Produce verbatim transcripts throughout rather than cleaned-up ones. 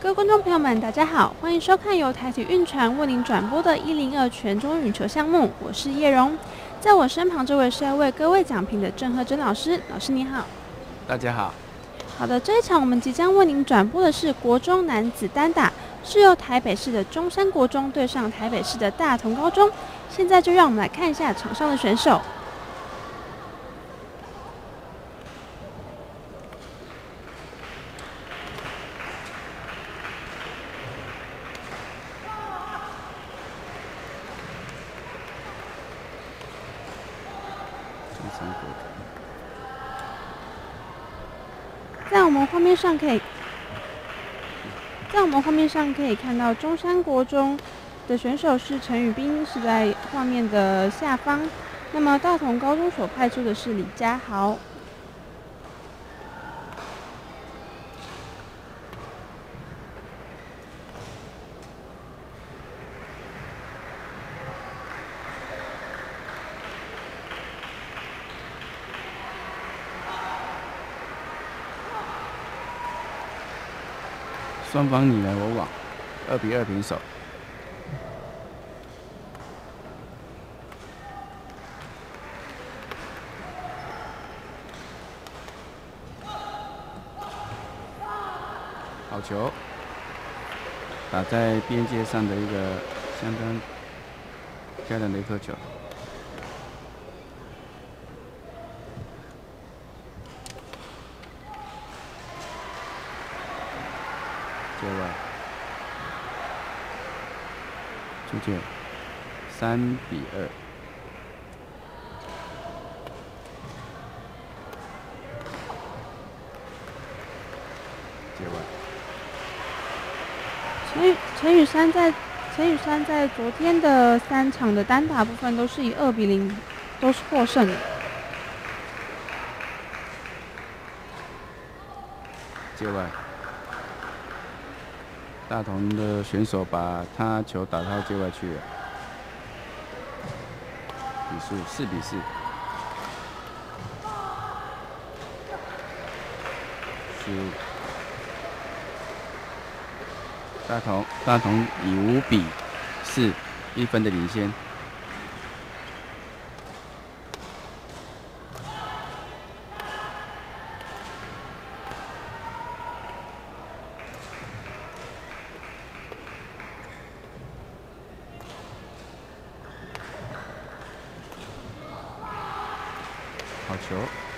各位观众朋友们，大家好，欢迎收看由台体运传为您转播的一零二全中羽球项目，我是叶蓉。在我身旁这位是要为各位讲评的郑和珍老师，老师你好。 大家好。 好的，这一场我们即将为您转播的是国中男子单打，是由台北市的中山国中对上台北市的大同高中。现在就让我们来看一下场上的选手。在我们画面上可以，在我们画面上可以看到中山国中的选手是陈宇彬，是在画面的下方。那么大同高中所派出的是李家豪。 双方你来我往，二比二平手。好球，打在边界上的一个相当漂亮的一颗球。接外，出界，三比二。接外。 陈宇陈宇珊在陈宇珊在昨天的三场的单打部分都是以二比零都是获胜的。 接外。大同的选手把他球打到界外去了，比数四比四。是大同大同以五比四一分的领先。好球！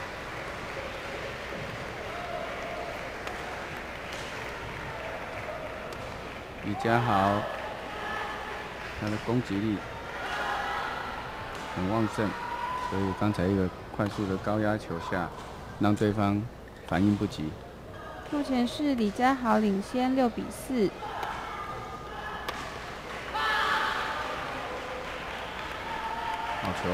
李家豪，他的攻击力很旺盛，所以刚才一个快速的高压球下，让对方反应不及。 目前是李家豪领先六比四。 好球！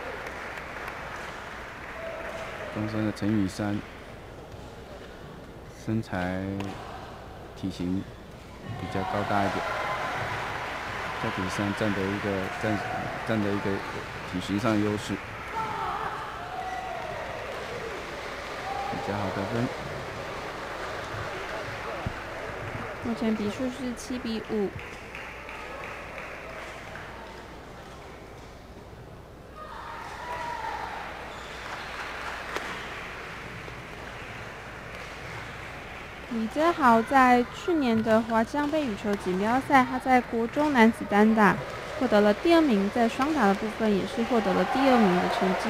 中山的陈宇珊，身材、体型比较高大一点，在比赛占的一个占占的一个体型上的优势。比较好得分。 目前比数是七比五。李家豪在去年的华江杯羽球锦标赛，他在国中男子单打获得了第二名，在双打的部分也是获得了第二名的成绩。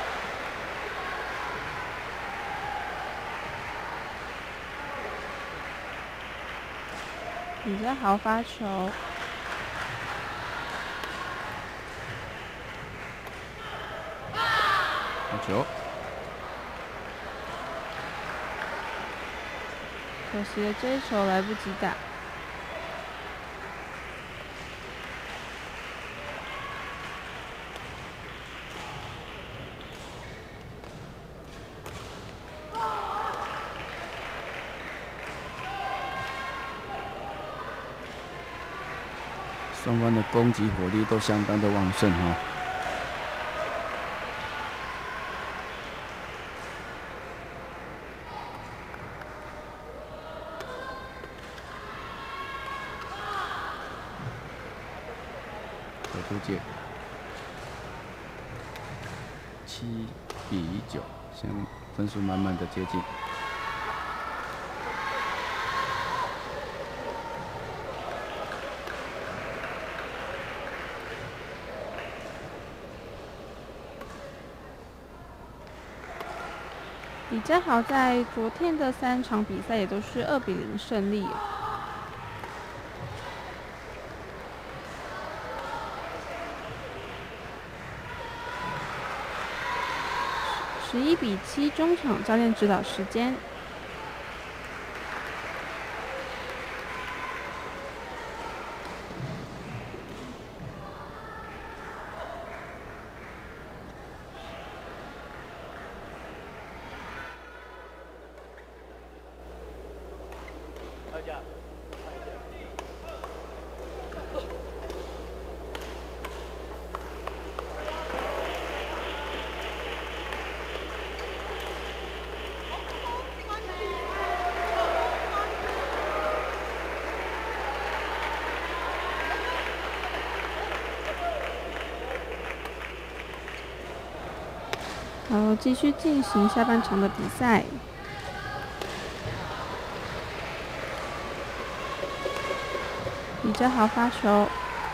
李家豪发球， 好球！ 可惜了这一球来不及打。 双方的攻击火力都相当的旺盛哈。 球出界，七比九，相分数慢慢的接近。 李佳豪在昨天的三场比赛也都是二比零胜利。十一比七，中场教练指导时间。好，继续进行下半场的比赛。李佳豪发球，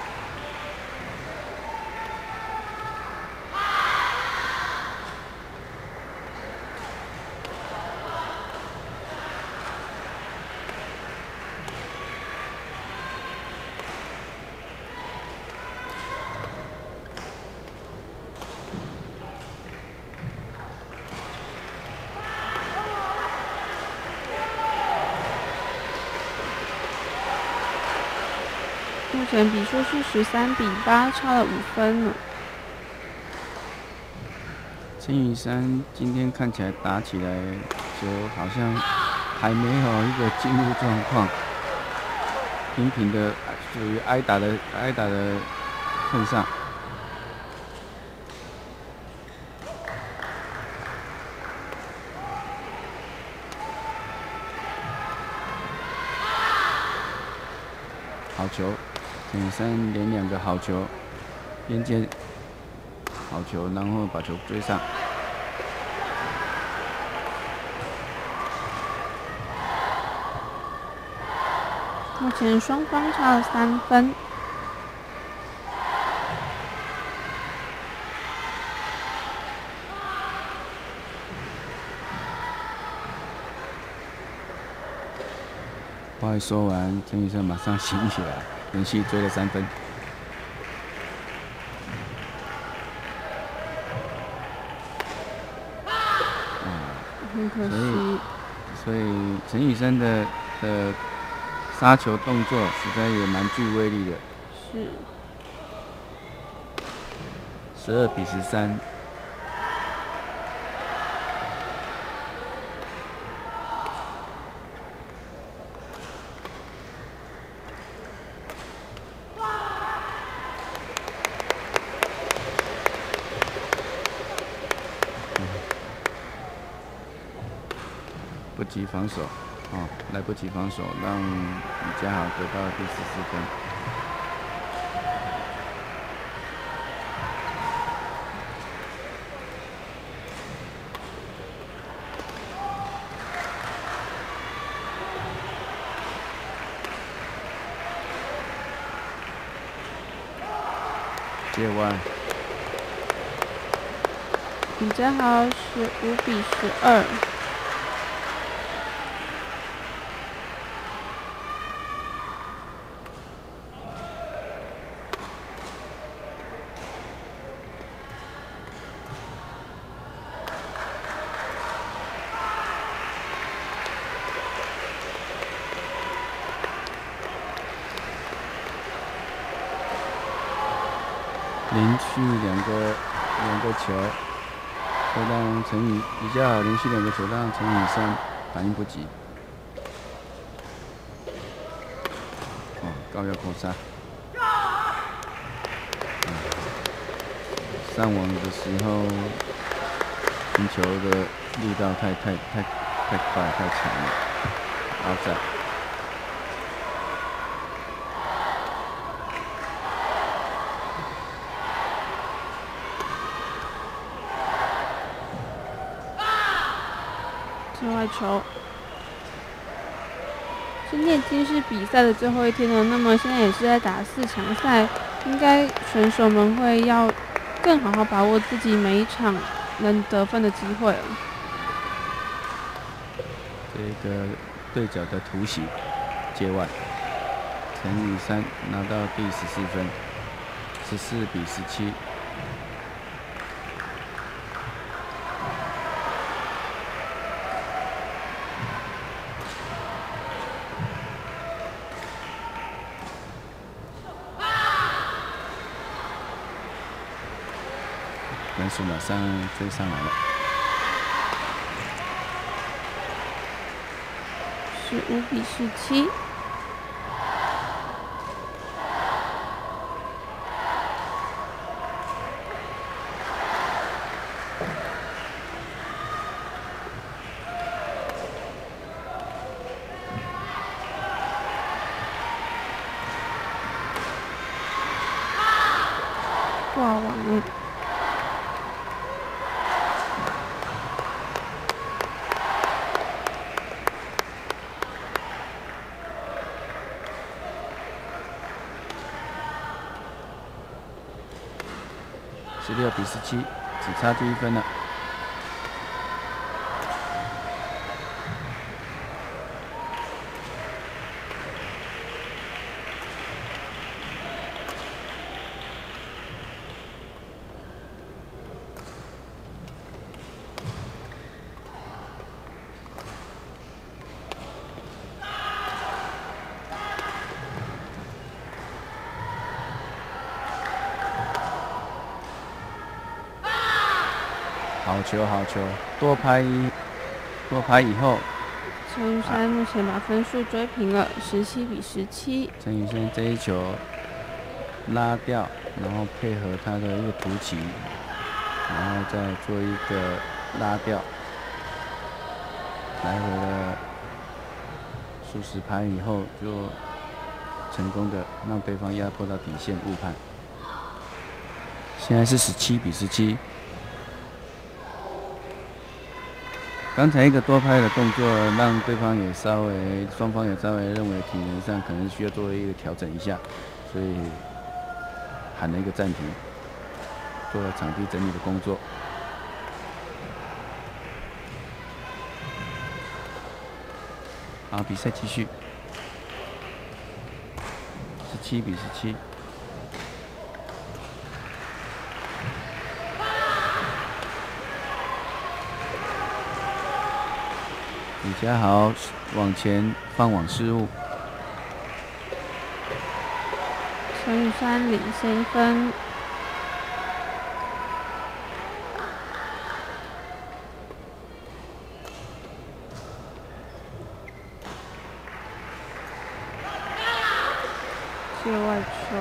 目前比数是十三比八，差了五分了。 陈雨珊今天看起来打起来就好像还没有一个进入状况，频频的属于挨打的挨打的份上。好球！陈雨珊连两个好球，边界好球，然后把球追上。 目前双方差了三分。 话一说完，陈雨珊马上醒起来，连续追了三分。 很可惜。 所以，所以陈雨珊的的杀球动作实在也蛮具威力的。 是。 十二比十三。不及防守，哦，来不及防守，让李佳豪得到了第十四分。接弯。 李佳豪是五比十二。 连续两个两个球，会让陈雨李佳豪连续两个球让陈雨珊反应不及。哦，高腰扣杀。嗯、上网的时候，击球的力道太太太太快太强了，好在。 界外球。今天已经是比赛的最后一天了，那么现在也是在打四强赛，应该选手们会要更好好把握自己每一场能得分的机会了。 这个对角的突袭界外，陈雨珊拿到第十四分，十四比十七。分数马上追上来了， 十五比十七。挂网了。 十六比十七，只差第一分了。好球，好球！多拍一，多拍以后， 陈雨珊目前把分数追平了，十七比十七。 陈雨珊这一球拉掉，然后配合他的一个突起，然后再做一个拉掉，来回的数十拍以后，就成功的让对方压迫到底线误判。现在是十七比十七。刚才一个多拍的动作，让对方也稍微，双方也稍微认为体能上可能需要做一个调整一下，所以喊了一个暂停，做了场地整理的工作。好，比赛继续，十七比十七。李佳豪往前放网失误， 陈雨珊领先分。界外球。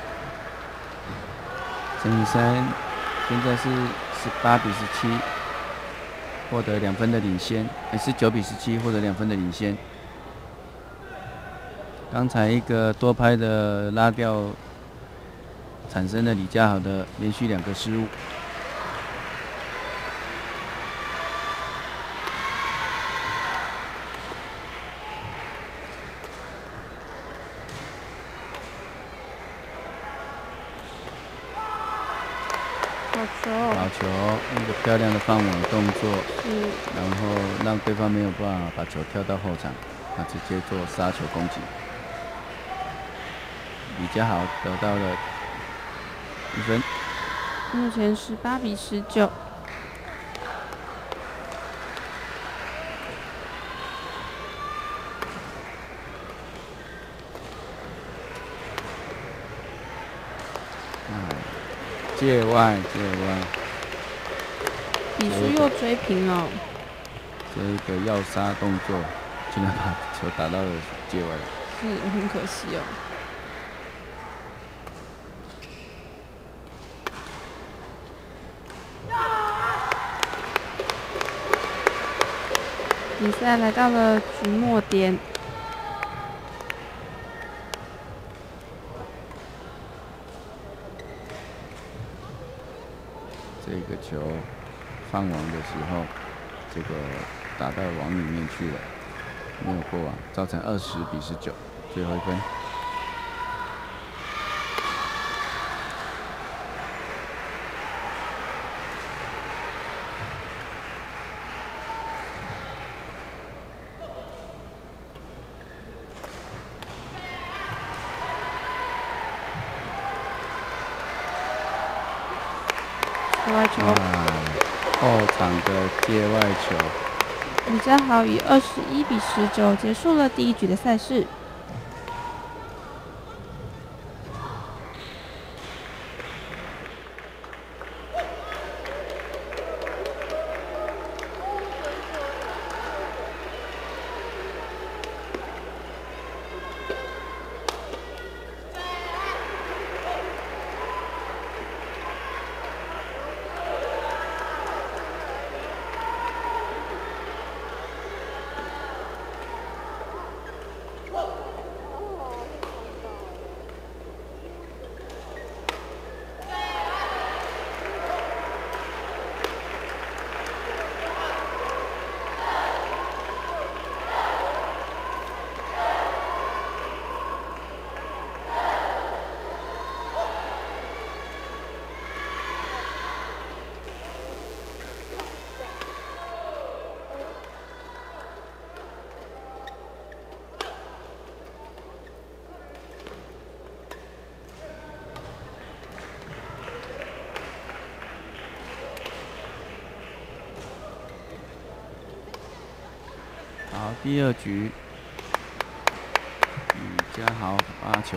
陈雨珊现在是十八比十七。获得两分的领先，也是九比十七获得两分的领先。刚才一个多拍的拉掉，产生了李佳豪的连续两个失误。 好球！ 好球！一个漂亮的放网动作， 嗯， 然后让对方没有办法把球跳到后场，他直接做杀球攻击。李佳豪得到了一分。 目前十八比十九。 界外，界外， 比数又追平了。 这一个要杀动作，竟然把球打到了界外， 是很可惜哦。比赛来到了局末点。 这个球放网的时候，这个打到网里面去了，没有过网，造成二十比十九，最后一分。 界外球， 后场的界外球， 李佳豪以二十一比十九结束了第一局的赛事。 好，第二局，李佳豪发球，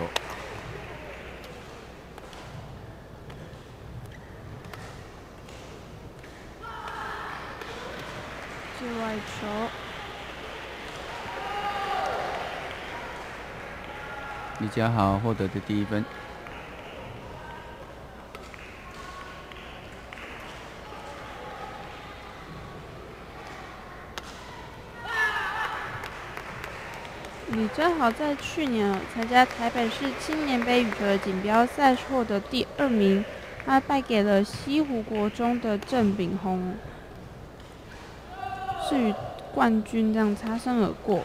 界外球， 李佳豪获得的第一分。 李佳豪在去年参加台北市青年杯羽球的锦标赛获得第二名，他败给了西湖国中的郑炳宏，是与冠军这样擦身而过。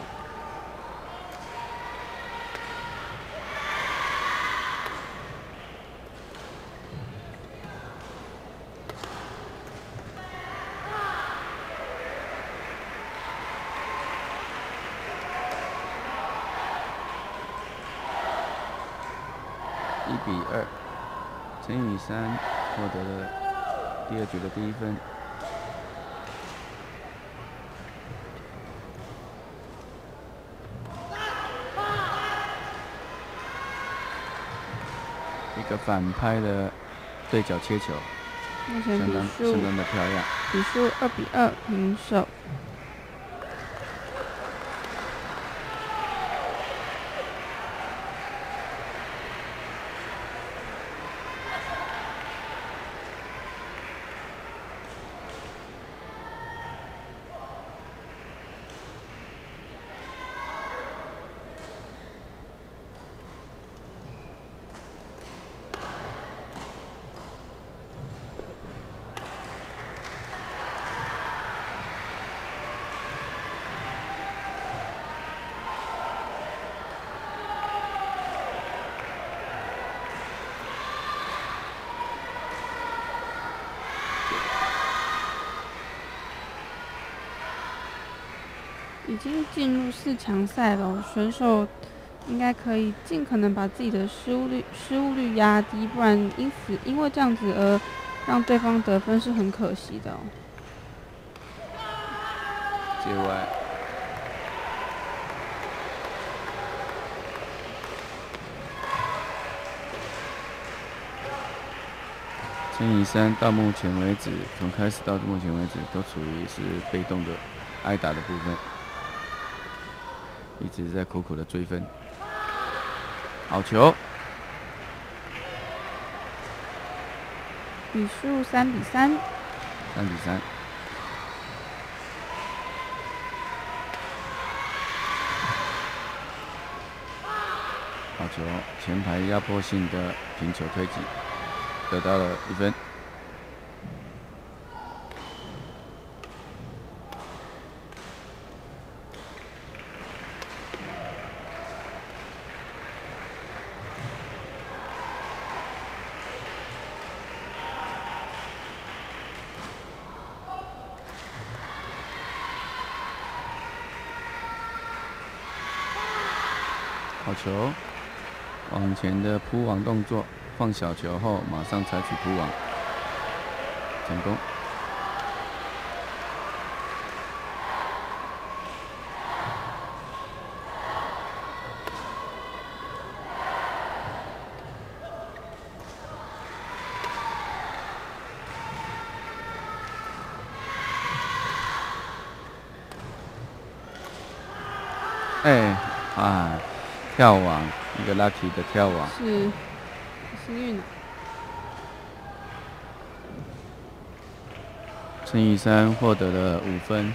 一比二，陈雨珊获得了第二局的第一分。一个反拍的对角切球， 目前比相当数相当的漂亮。 比数二比二平手。已经进入四强赛了，选手应该可以尽可能把自己的失误率失误率压低，不然因此因为这样子而让对方得分是很可惜的哦。 界外，陈以珊到目前为止，从开始到目前为止都处于是被动的挨打的部分，一直在苦苦的追分。好球， 比数三比三。 三比三。好球，前排压迫性的平球推挤，得到了一分。 好球，往前的扑网动作，放小球后马上采取扑网，成功。哎，啊，跳网，一个 lucky 的跳网， 是幸运的。 陈雨珊获得了五分。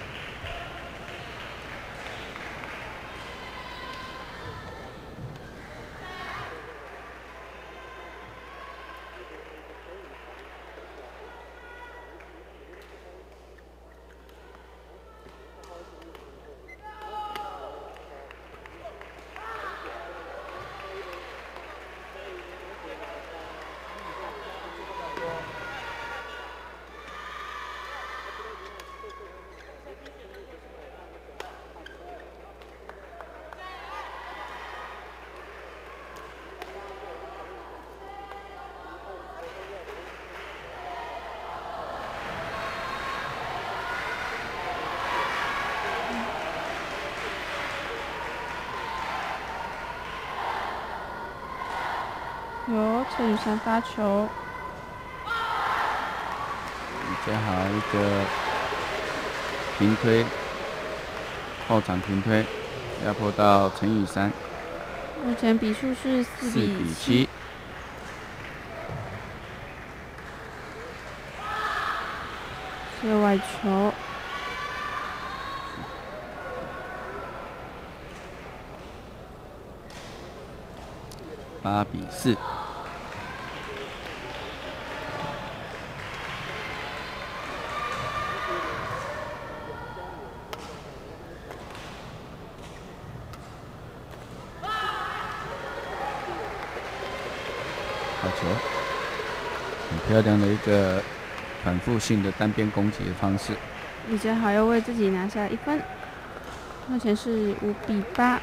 由陈雨珊发球， 比较好一个平推，后场平推，压迫到陈雨珊。 目前比数是四比七。 是外球。 八比四。好球，很漂亮的一个反复性的单边攻击的方式。 李杰豪要为自己拿下一分，目前是五比八。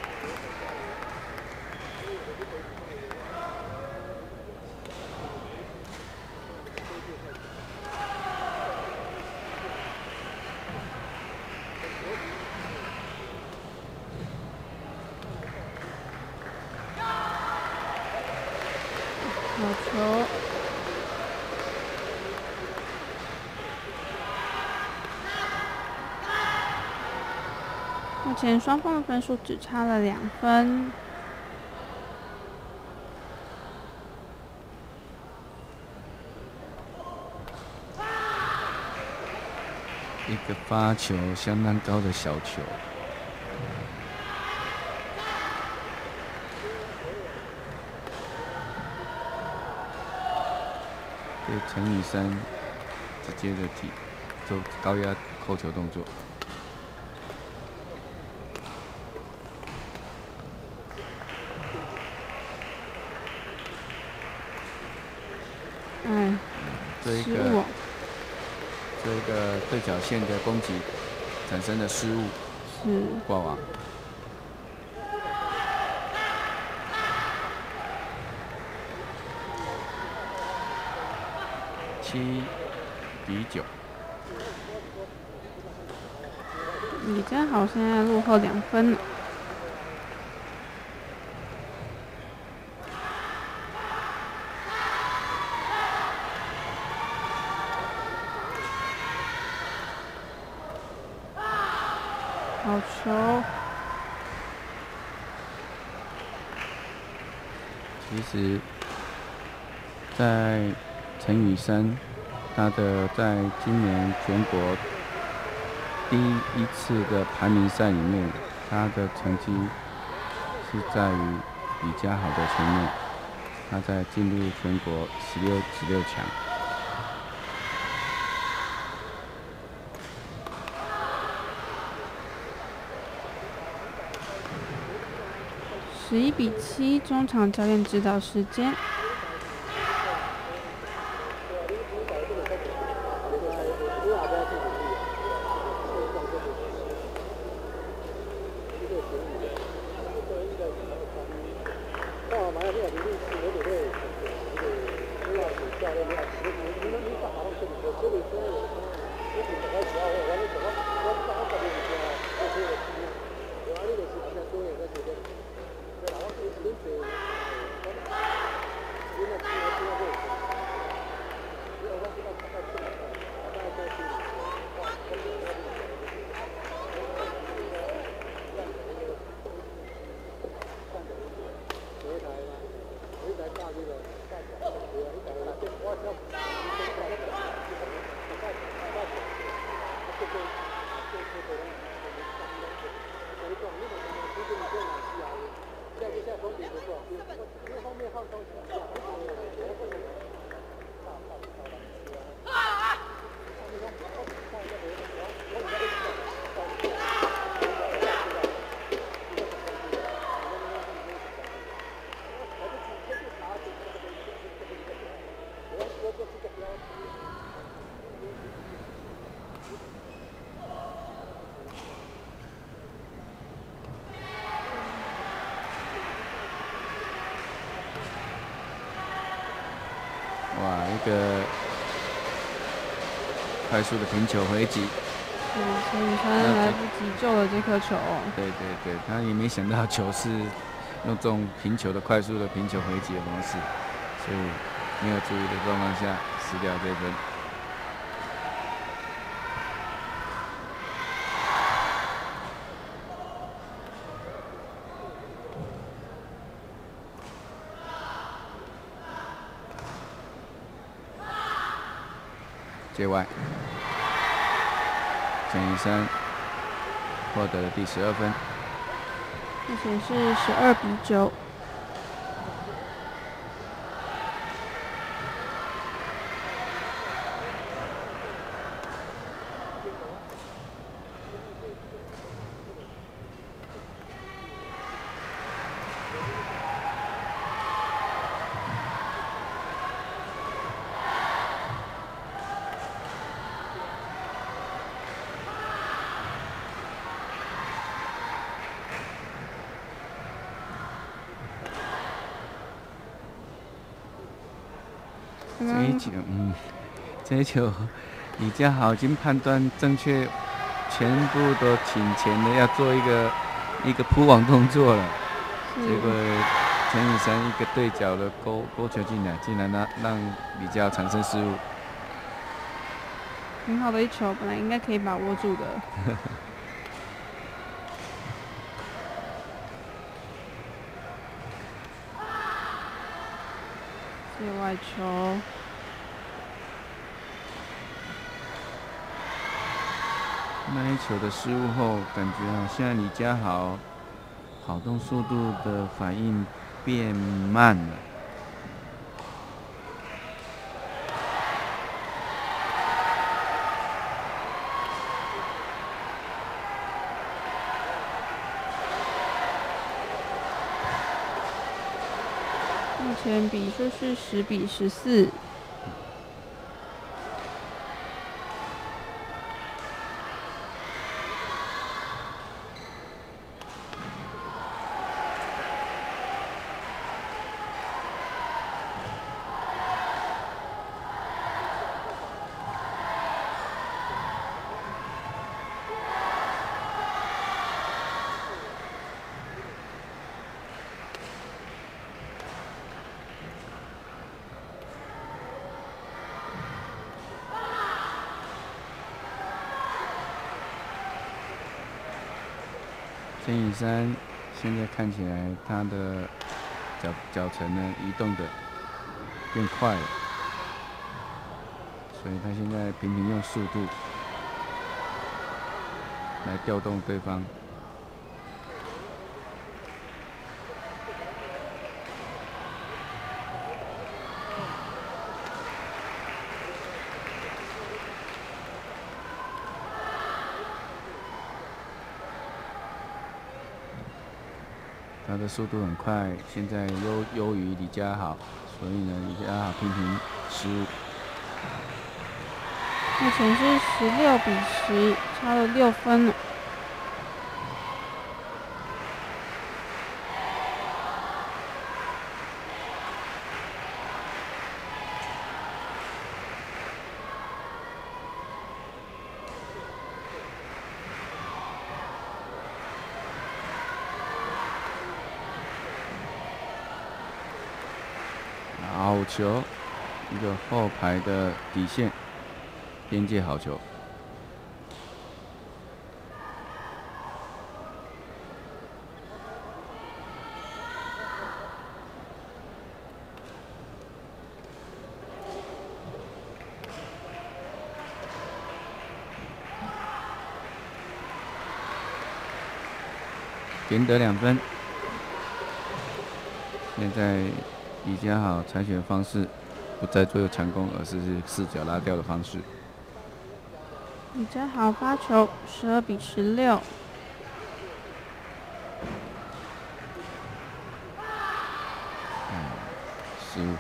好球！目前双方的分数只差了两分。 一个发球相当高的小球。对陈雨珊直接的提做高压扣球动作。 哎， 这一个这一个对角线的攻击产生的失误， 是挂网。七比九。 李佳豪现在落后两分了。好球！ 其实，在陈雨珊，她的在今年全国第一次的排名赛里面，她的成绩是在于李佳豪的前面。她在进入全国十六十六强。 十一比七，中场教练指导时间。 哇，一个快速的平球回击。 嗯，陈宇川来不及救了这颗球。 对对对，他也没想到球是用这种平球的快速的平球回击的方式，所以没有注意的状况下失掉这分。界外，陈宇珊获得了第十二分， 目前是十二比九。 这一球，嗯，这一球李佳豪已经判断正确，全部都倾前的要做一个一个扑网动作了，结果陈宇珊一个对角的勾勾球进来，竟然让让李佳豪产生失误。 很好的一球，本来应该可以把握住的。界外球， 那一球的失误后，感觉好像李佳豪跑动速度的反应变慢了。 目前比数是十比十四。 陈宇珊现在看起来，他的脚脚程呢移动的变快了，所以他现在频频用速度来调动对方。他的速度很快，现在优优于李佳豪，所以呢，李佳豪频频失误。 目前是十六比十，差了六分了。 好球，一个后排的底线边界好球。连得两分。现在李佳豪采取的方式，不再做强攻，而是四角拉吊的方式。 李佳豪发球，十二比十六。 嗯，失误。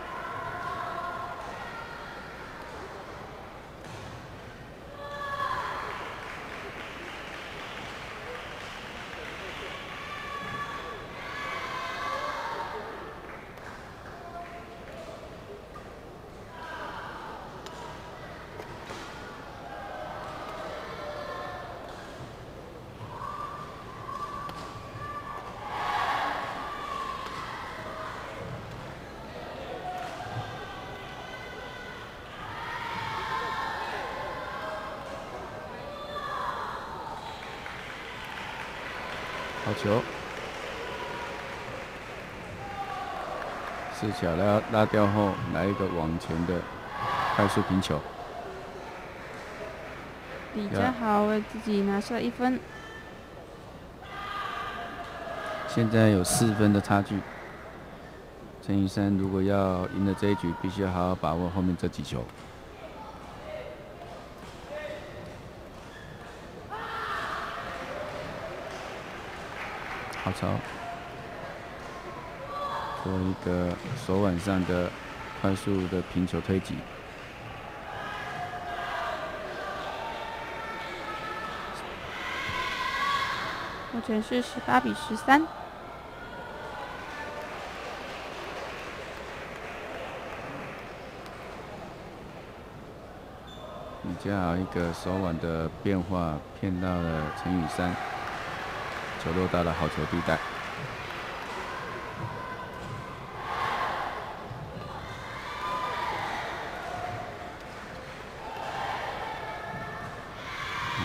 好球，四角拉拉掉后，来一个往前的快速平球。 李佳豪为自己拿下一分。 现在有四分的差距。陈宇珊如果要赢了这一局，必须要好好把握后面这几球。好球，做一个手腕上的快速的平球推挤。 目前是十八比十三。 李佳豪一个手腕的变化骗到了陈宇珊。球落到了好球地带，嗯、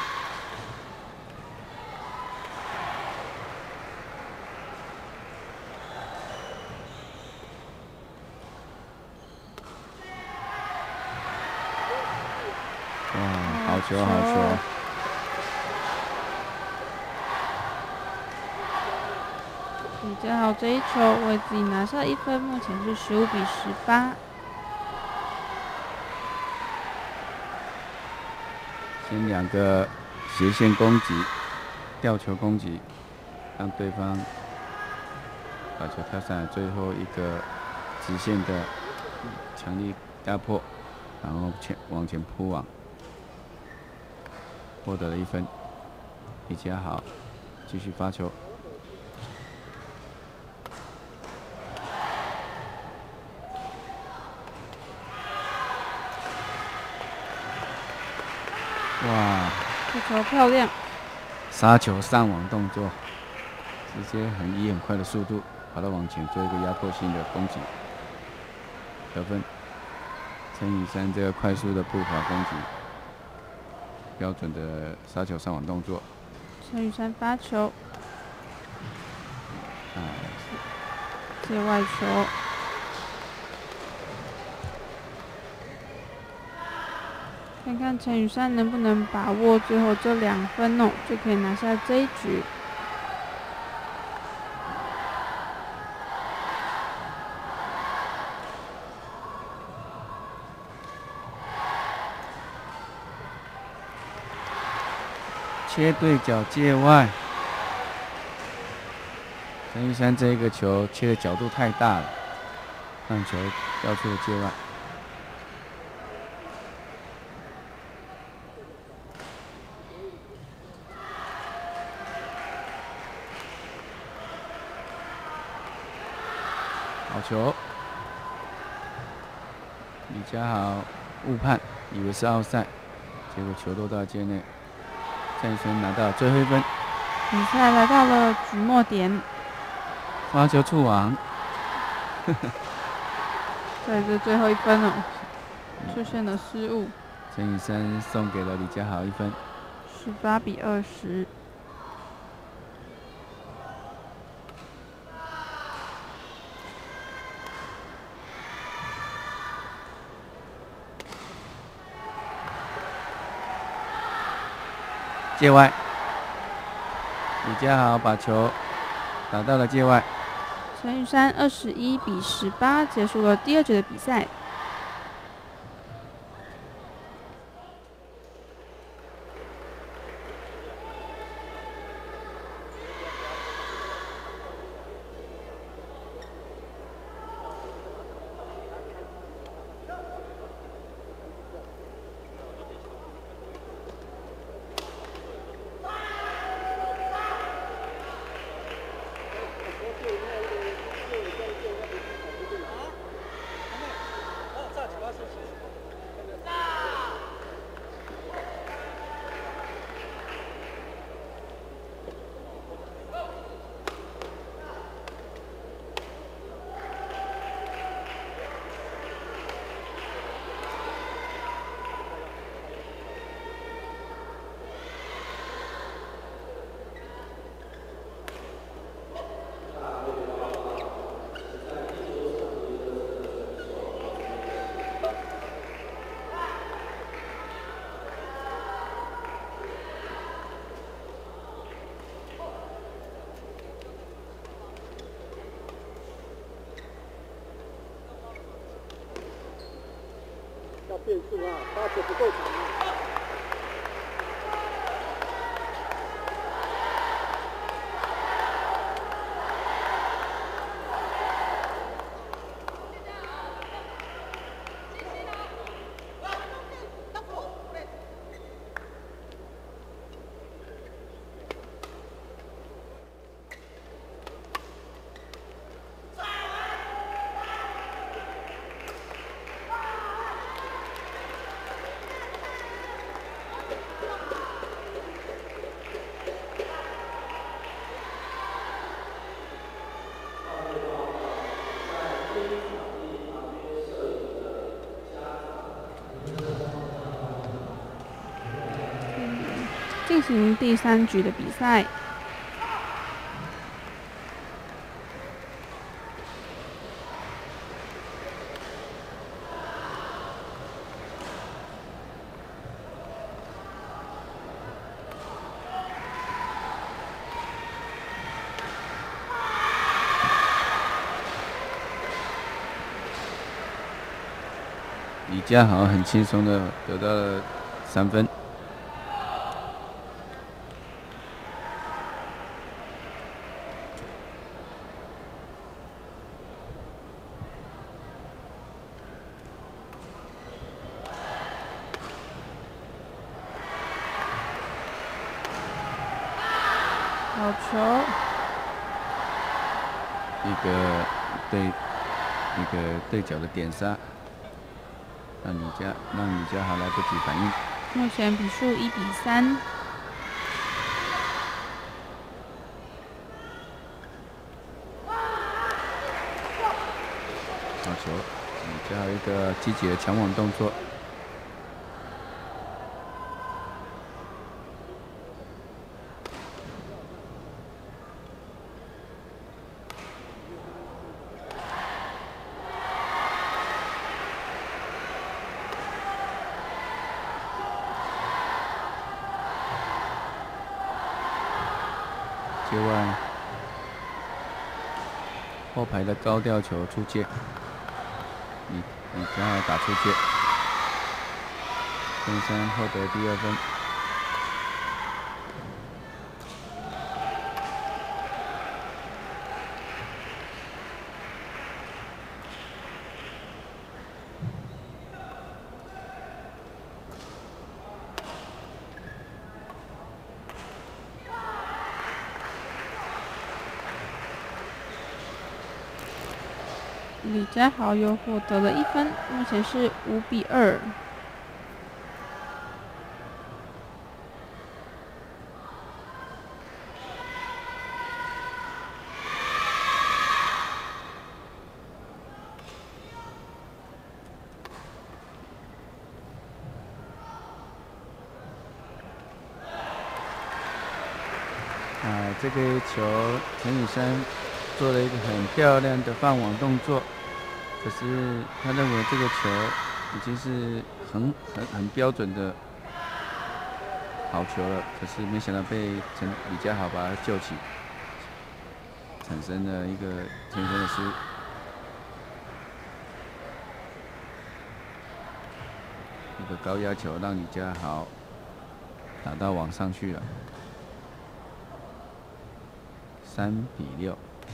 哇，好球，好球！ 李佳豪这一球为自己拿下一分，目前是十五比十八。 先两个斜线攻击，吊球攻击，让对方把球跳上来，最后一个直线的强力压迫，然后前往前扑网，获得了一分。李佳豪继续发球。哇！ 这球漂亮， 杀球上网动作，直接很以很快的速度跑到往前做一个压迫性的攻击，得分。陈宇珊这个快速的步伐攻击，标准的杀球上网动作。 陈宇珊发球， 啊， 界外球。看看陈宇珊能不能把握最后这两分哦，就可以拿下这一局。 切对角界外，陈玉珊这个球切的角度太大了，让球掉出了界外。好球，李佳豪误判，以为是奥赛，结果球落到界内。郑宇轩拿到最后一分， 比赛来到了局末点， 发球触网， 在这最后一分哦，出现了失误。 陈雨生送给了李佳豪一分， 十八比二十。 界外，李佳豪把球打到了界外。 陈雨珊二十一比十八结束了第二局的比赛。 要变速啊，发球不够长啊。 进行第三局的比赛。 李佳豪很轻松的得到了三分。 好球！ 一个对一个对角的点杀，让李佳让李佳豪来不及反应。 目前比数一比三。 好球！李佳豪一个积极的抢网动作。界外，后排的高吊球出界，李李佳豪打出界，中山获得第二分。 李佳豪又获得了一分，目前是五比二。 这个球陈雨珊做了一个很漂亮的放网动作，可是他认为这个球已经是很很很标准的好球了，可是没想到被陈李佳豪把他救起，产生了一个天生的失误。一个高压球让李佳豪打到网上去了，三比六。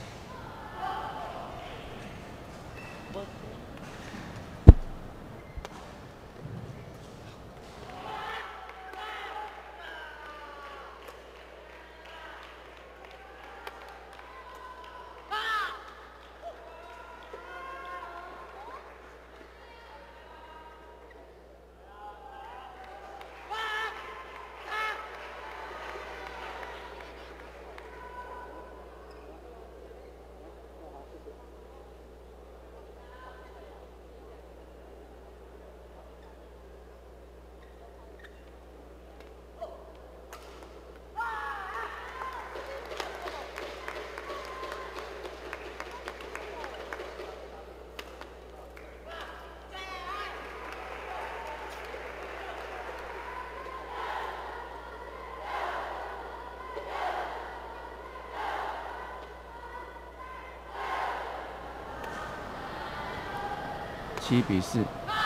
七比四，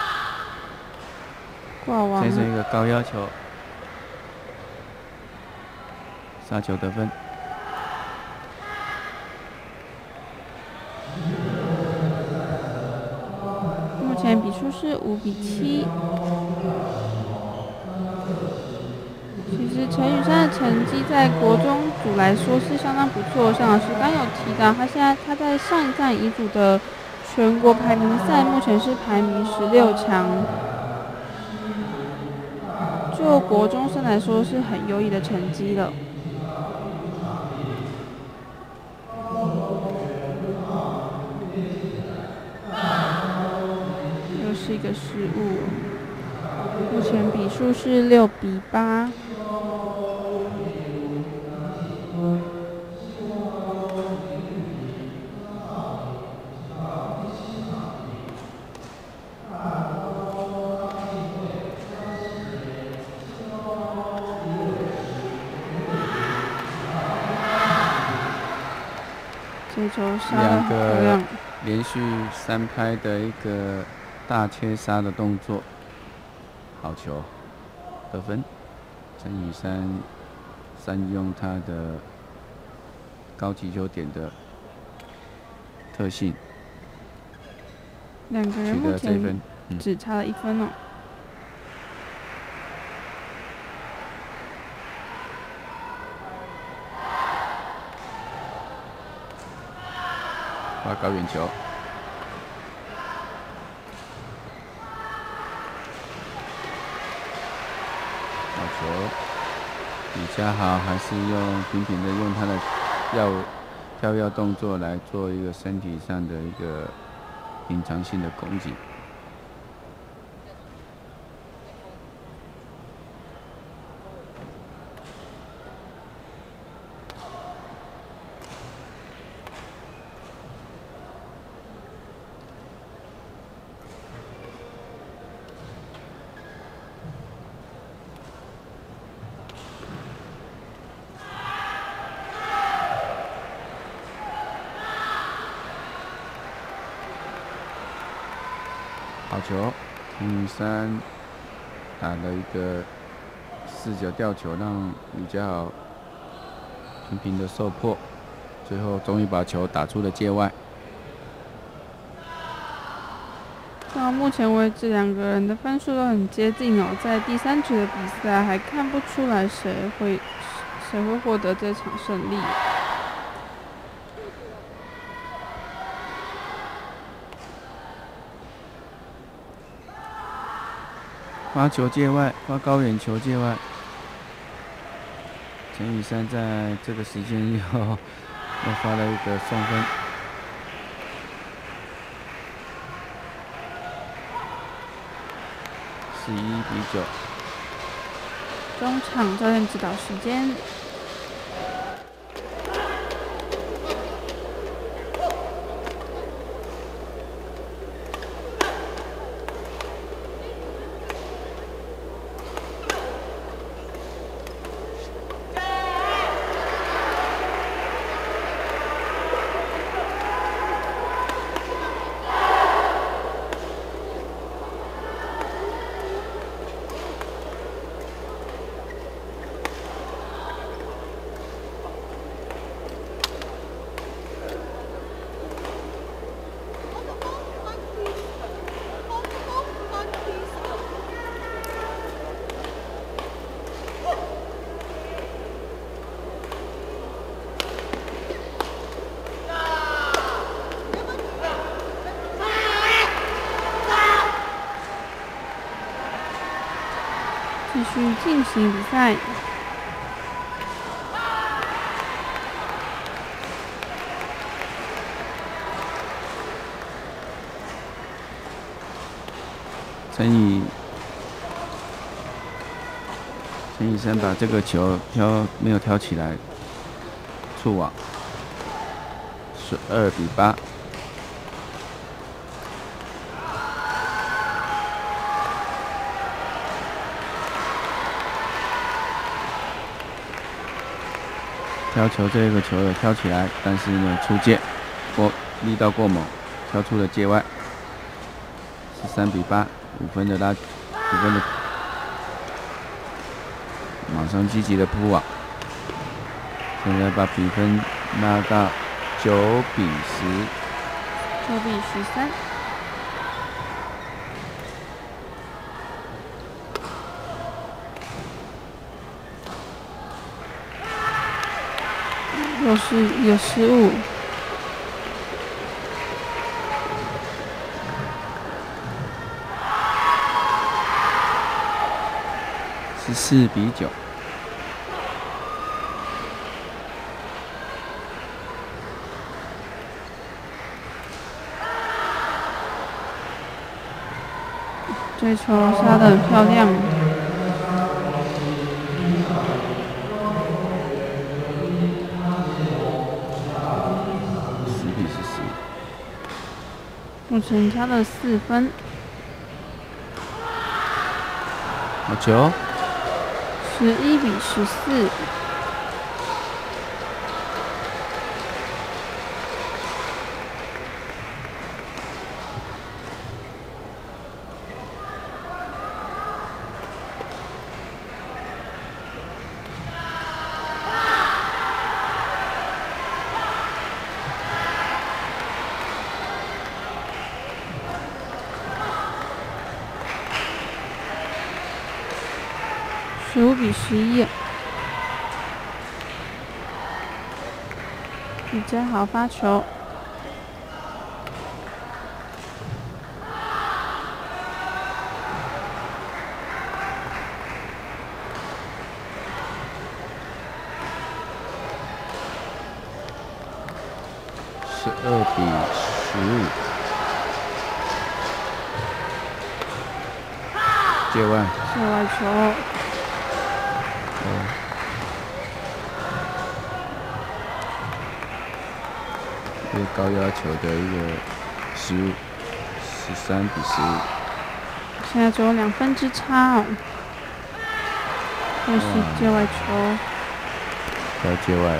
挂网这是一个高要求，杀球得分。 目前比数是五比七。其实陈雨珊的成绩在国中组来说是相当不错，像老师刚有提到，他现在他在上一站乙组的全国排名赛目前是排名十六强，就国中生来说是很优异的成绩了。又是一个失误，目前比数是六比八。这球杀得很漂亮， 连续三拍的一个大切杀的动作，好球，得分。陈雨珊善用他的高击球点的特性， 两个人取目前得这分，嗯、 只差了一分哦。 发高远球，好球！李佳豪还是用频频的用他的跳跳跃动作来做一个身体上的一个隐藏性的攻击。好球，陈雨珊打了一个四角吊球，让李佳豪频频的受迫，最后终于把球打出了界外。 到目前为止，两个人的分数都很接近哦，在第三局的比赛还看不出来谁会谁会获得这场胜利。 发球界外，发高远球界外。陈雨珊在这个时间又又发了一个送分，十一比九。 中场教练指导时间。 继续进行比赛。 陈以陈以山把这个球挑没有挑起来，触网，十二比八。挑球这个球有挑起来，但是呢出界，过力道过猛，挑出了界外，十三比八。五分的拉，五分的，马上积极的扑网，现在把比分拉到九比十， 九比十三。又是一个失误。 十四比九。 这球杀得很漂亮。 十比十四。 目前差了四分。 好球。 十一比十四。十五比十一。李佳豪发球。 十二比十五。界外。 界外球。 一个高要求的一个失误，十三比十五。 现在只有两分之差哦。又是界外球。 到界外。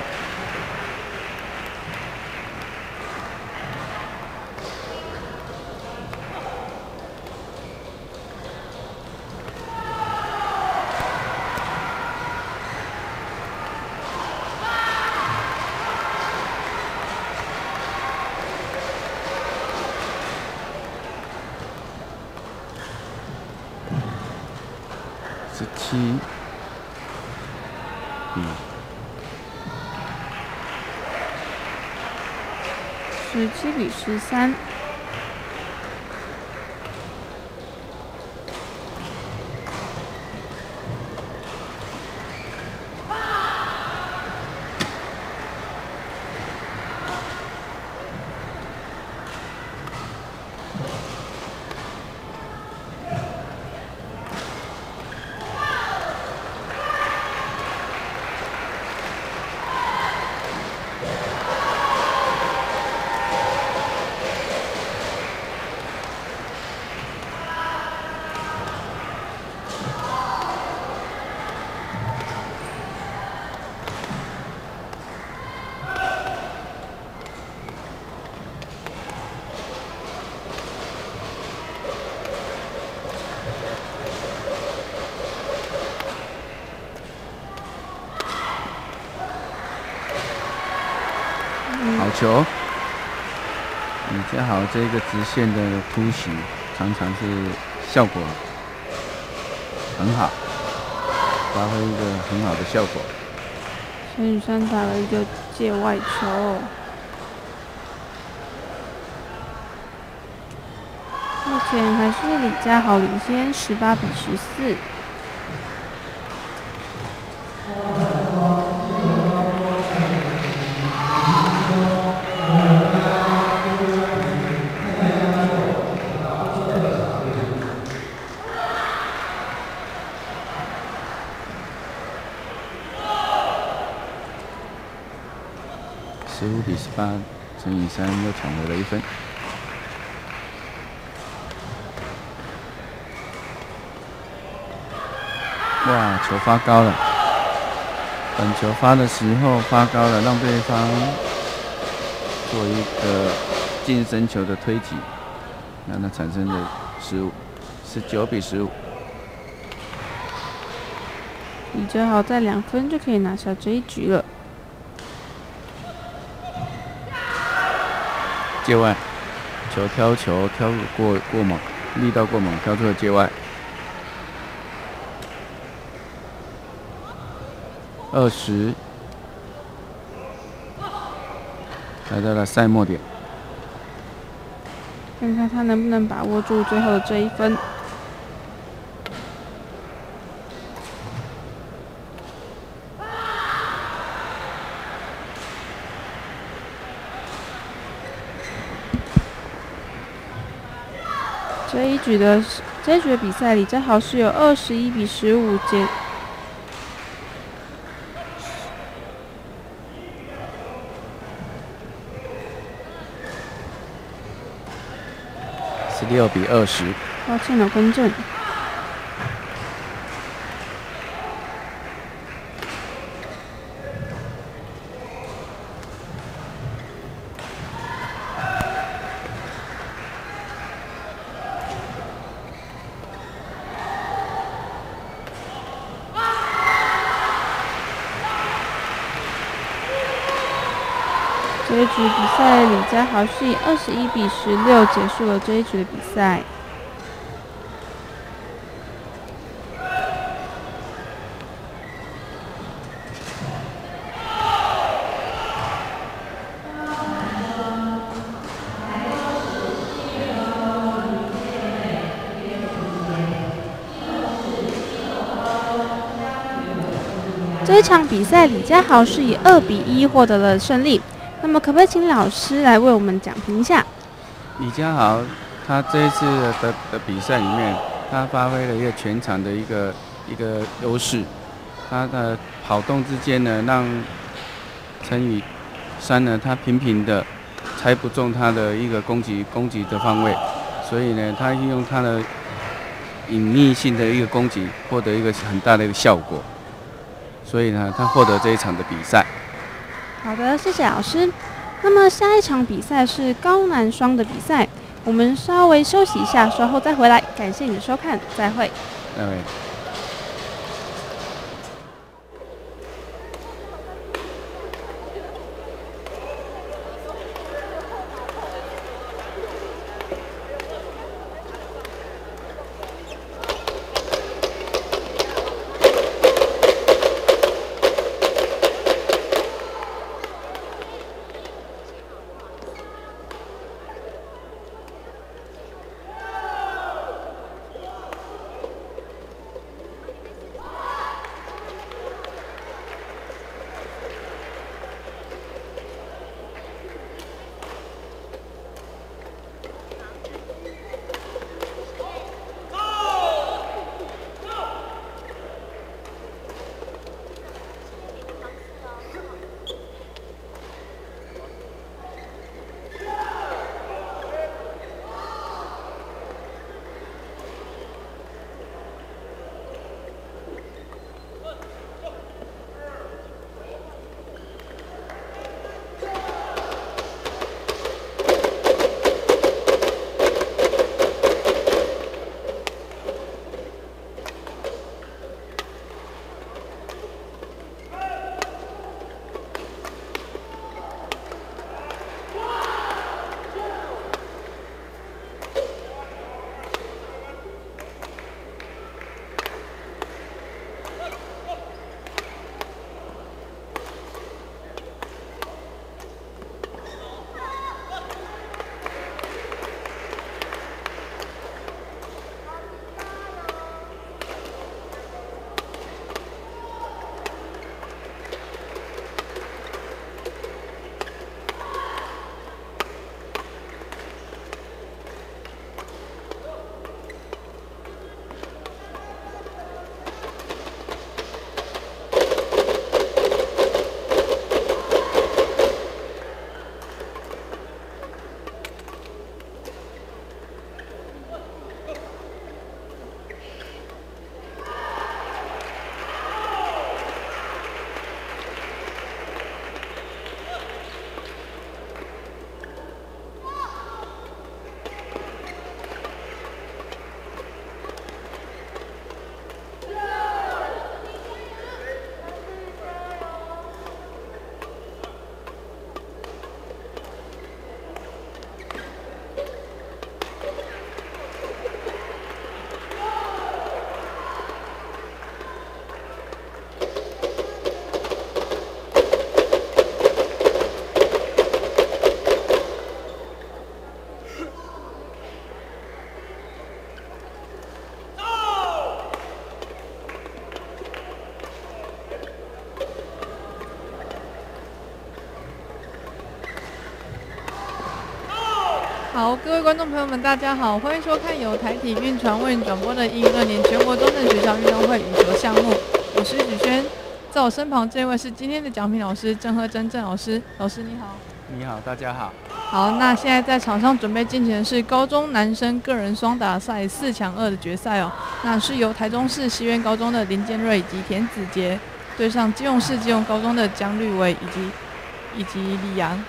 十七比十七比十三。 好球！李佳豪这个直线的突袭，常常是效果很好，发挥一个很好的效果。 陈宇山打了一个界外球。目前还是李佳豪领先，十八比十四。 十五比十八，陈颖珊又抢回了一分。哇，球发高了，本球发的时候发高了，让对方做一个近身球的推挤，让它产生的失误，十九比十五。 李哲豪在两分就可以拿下这一局了。 界外，球挑球挑过过猛，力道过猛，挑出了界外。二十，来到了赛末点， 看看他能不能把握住最后的这一分。这一局的这一局的比赛里，正好是有二十一比十五结。 十六比二十。 抱歉了，更正。这一局比赛，李佳豪是以二十一比十六结束了这一局的比赛。这一场比赛，李佳豪是以二比一获得了胜利。那么，可不可以请老师来为我们讲评一下？ 李佳豪他这一次的的比赛里面，他发挥了一个全场的一个一个优势。他的跑动之间呢，让陈宇珊呢，他频频的猜不中他的一个攻击攻击的方位，所以呢，他运用他的隐秘性的一个攻击，获得一个很大的一个效果。所以呢，他获得这一场的比赛。 好的，谢谢老师。那么下一场比赛是高男双的比赛，我们稍微休息一下，稍后再回来。感谢你的收看，再会。 再会。 各位观众朋友们，大家好，欢迎收看由台体运传为您转播的一零二年全国中正学校运动会羽球项目。我是许轩，在我身旁这位是今天的奖评老师郑和珍郑老师。老师你好。 你好，大家好。 好，那现在在场上准备进行的是高中男生个人双打赛四强二的决赛哦。那是由台中市西苑高中的林建瑞以及田子杰对上基隆市基隆高中的江律伟以及以及李阳。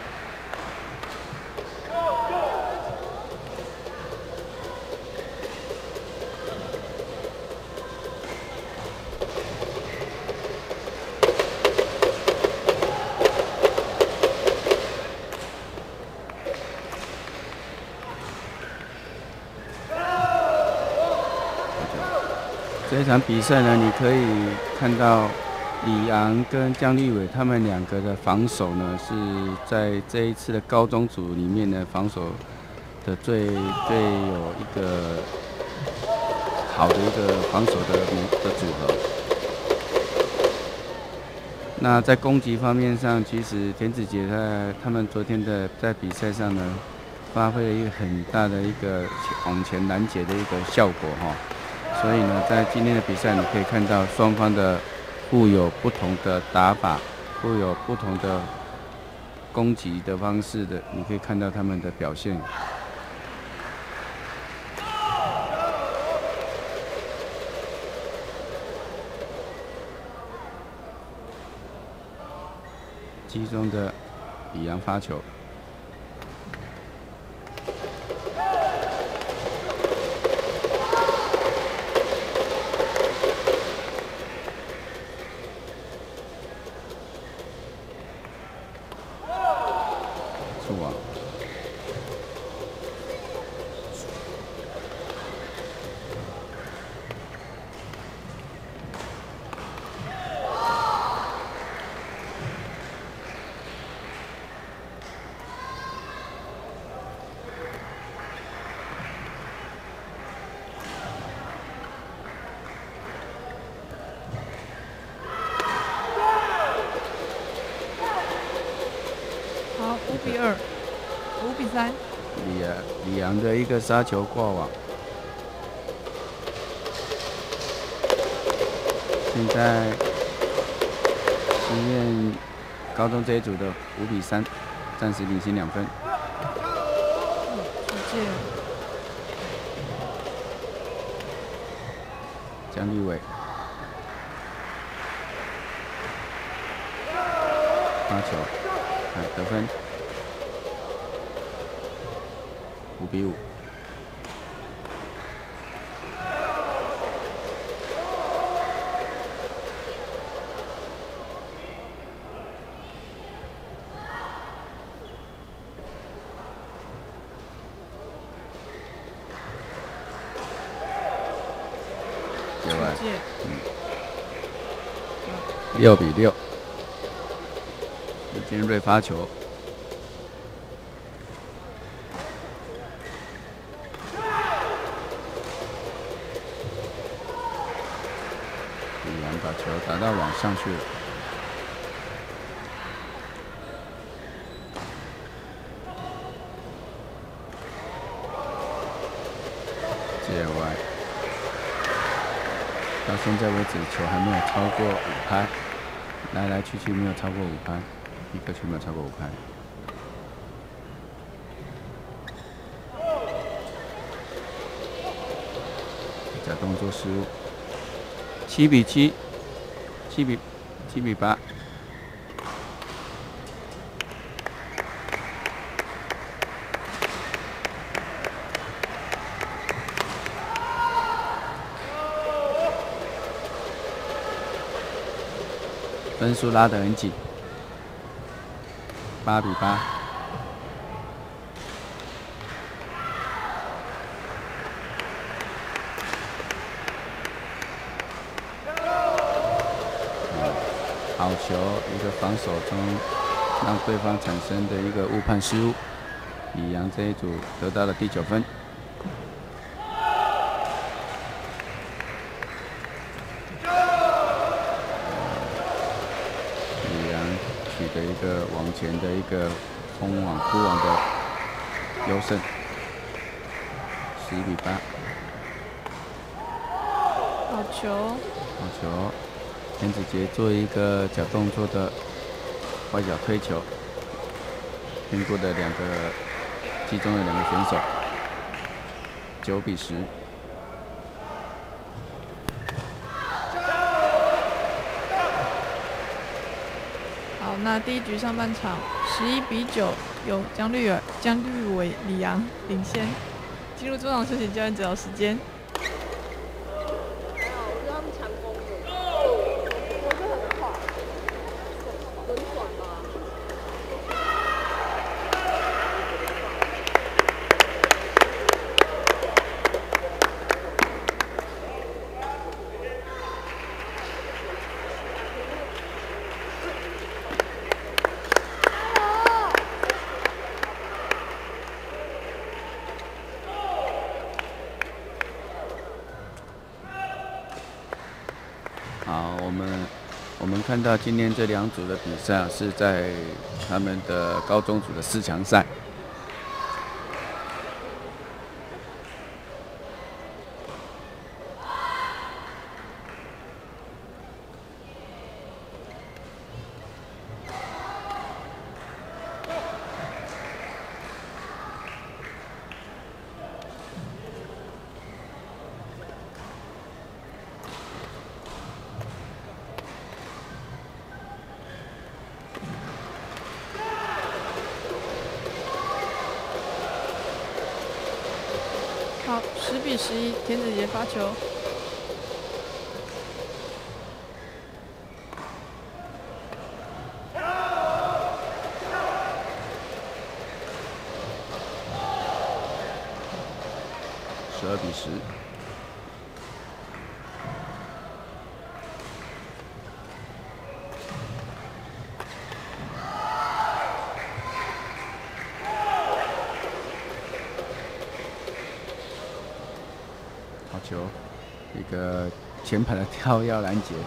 这一场比赛呢，你可以看到李昂跟江立伟他们两个的防守呢，是在这一次的高中组里面呢，防守的最最有一个好的一个防守的的组合。那在攻击方面上，其实田子杰在他们昨天的在比赛上呢，发挥了一个很大的一个往前拦截的一个效果哈。所以呢，在今天的比赛，你可以看到双方的互有不同的打法，互有不同的攻击的方式的，你可以看到他们的表现。击中的李阳发球。 五比二，五比三。 李阳李阳的一个杀球挂网，现在实验高中这一组的五比三，暂时领先两分。江立伟发球，看得分。五比五，六万，嗯，六比六，林建瑞发球。把球打到网上去了，界外。到现在为止，球还没有超过五拍，来来去去没有超过五拍，一个球没有超过五拍。假动作失误，七比七。七比七比八，分数拉得很紧，八比八。好球，一个防守中让对方产生的一个误判失误，李阳这一组得到了第九分。李阳取得一个往前的一个封网突网的优胜。 十一比八。 好球， 好球，田子杰做一个假动作的外脚推球，经过的两个击中的两个选手，九比十。 好，那第一局上半场十一比九，由江绿尔、江绿伟、李阳领先。进入中场休息教练指导时间。 好，我们我们看到今天这两组的比赛是在他们的高中组的四强赛。 好，十比十一，田子杰发球。 十二比十。好球，一个前排的跳跃拦截。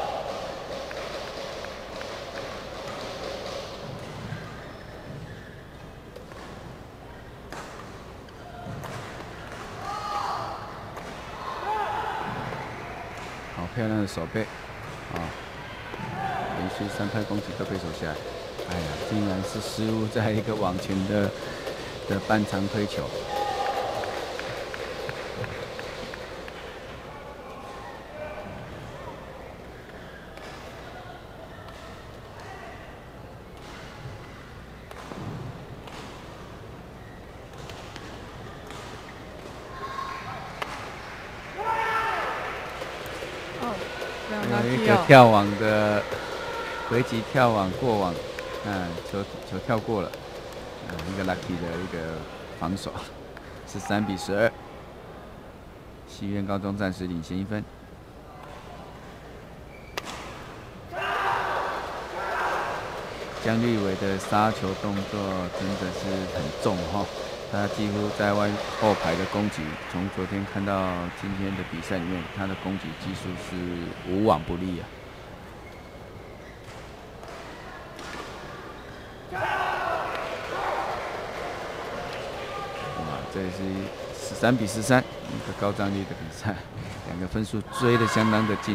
好漂亮的手背，啊，连续三拍攻击都被守下来。哎呀，竟然是失误在一个往前的的半长推球。有一个跳网的回击跳网过网，嗯，球球跳过了，嗯，一个 lucky 的一个防守，是三比十二，西苑高中暂时领先一分。江立伟的杀球动作真的是很重哈，他几乎在外后排的攻击，从昨天看到今天的比赛里面，他的攻击技术是无往不利啊。哇，这是十三比十三，一个高张力的比赛，两个分数追得相当的近。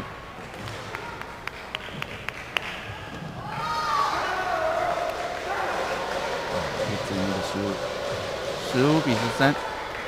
十五，十五比十三。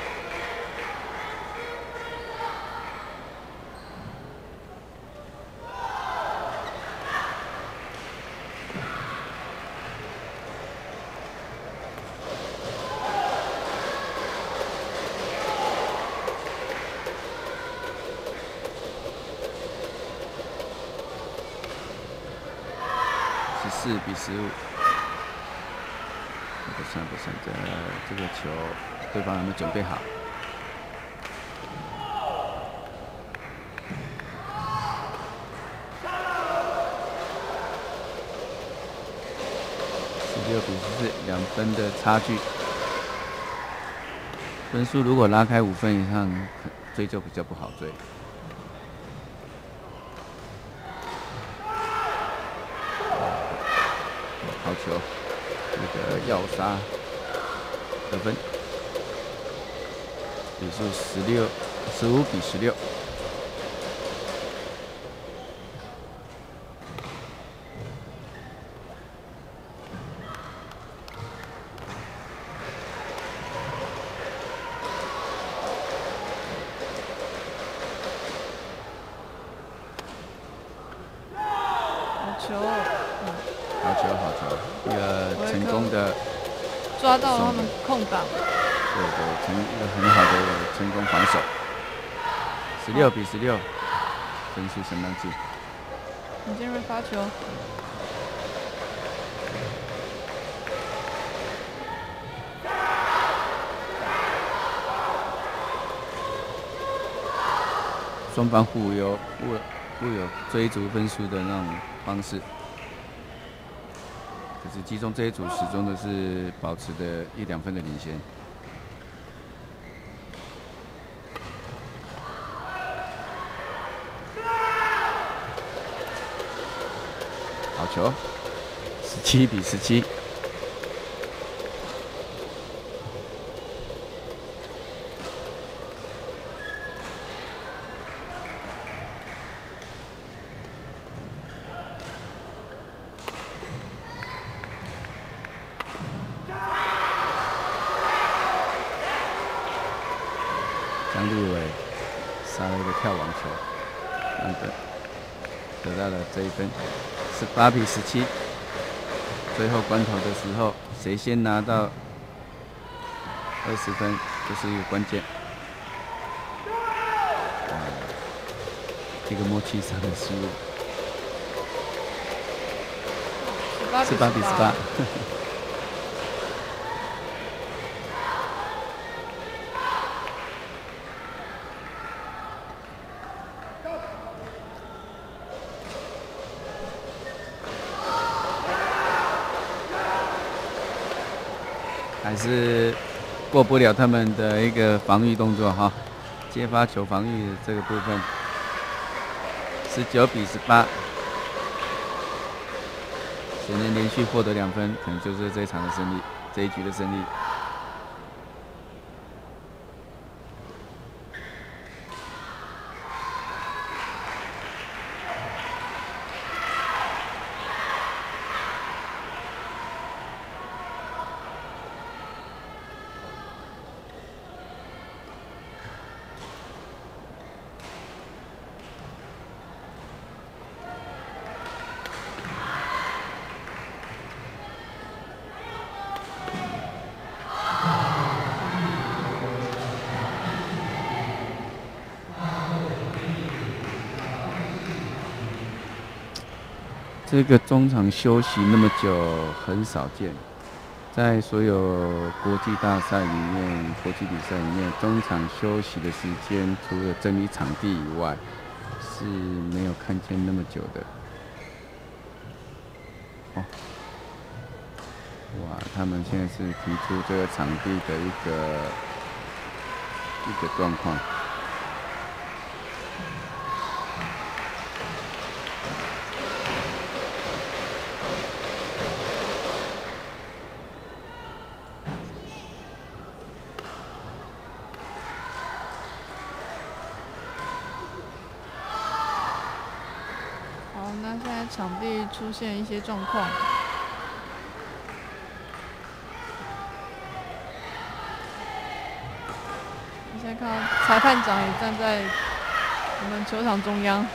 十四比十五。不算不算，这这个球对方还没准备好。十六比十四，两分的差距。分数如果拉开五分以上，追就比较不好追。好球！那个要杀得分， 比数十六，十五比十六。 球，嗯， 好球，好球，一个成功的抓到他们空档， 对对，成一个很好的成功防守。十六比十六，分数相当近。 林建瑞发球， 双方互有互互有追逐分数的那种方式，可是其中这一组始终都是保持着一两分的领先。好球，十七比十七。张立伟杀了一个跳网球，让得得到了这一分，十八比十七。最后关头的时候，谁先拿到二十分，就是一个关键。啊，一个默契上的失误。十八比十八。还是过不了他们的一个防御动作哈，接发球防御这个部分，十九比十八，谁能连续获得两分，可能就是这一场的胜利，这一局的胜利。这个中场休息那么久很少见，在所有国际大赛里面、国际比赛里面，中场休息的时间除了整理场地以外，是没有看见那么久的。哦，哇，他们现在是提出这个场地的一个一个状况。 那现在场地出现一些状况，你现在看到裁判长也站在我们球场中央。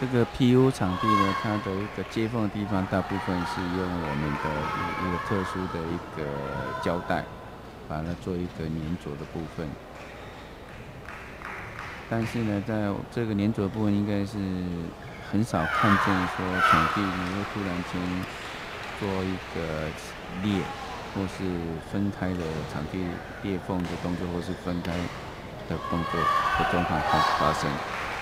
这个 P U 场地呢，它的一个接缝的地方，大部分是用我们的一个特殊的一个胶带，把它做一个粘着的部分。但是呢，在这个粘着的部分，应该是很少看见说场地你会突然间做一个裂，或是分开的场地裂缝的动作，或是分开的动作的状况发生。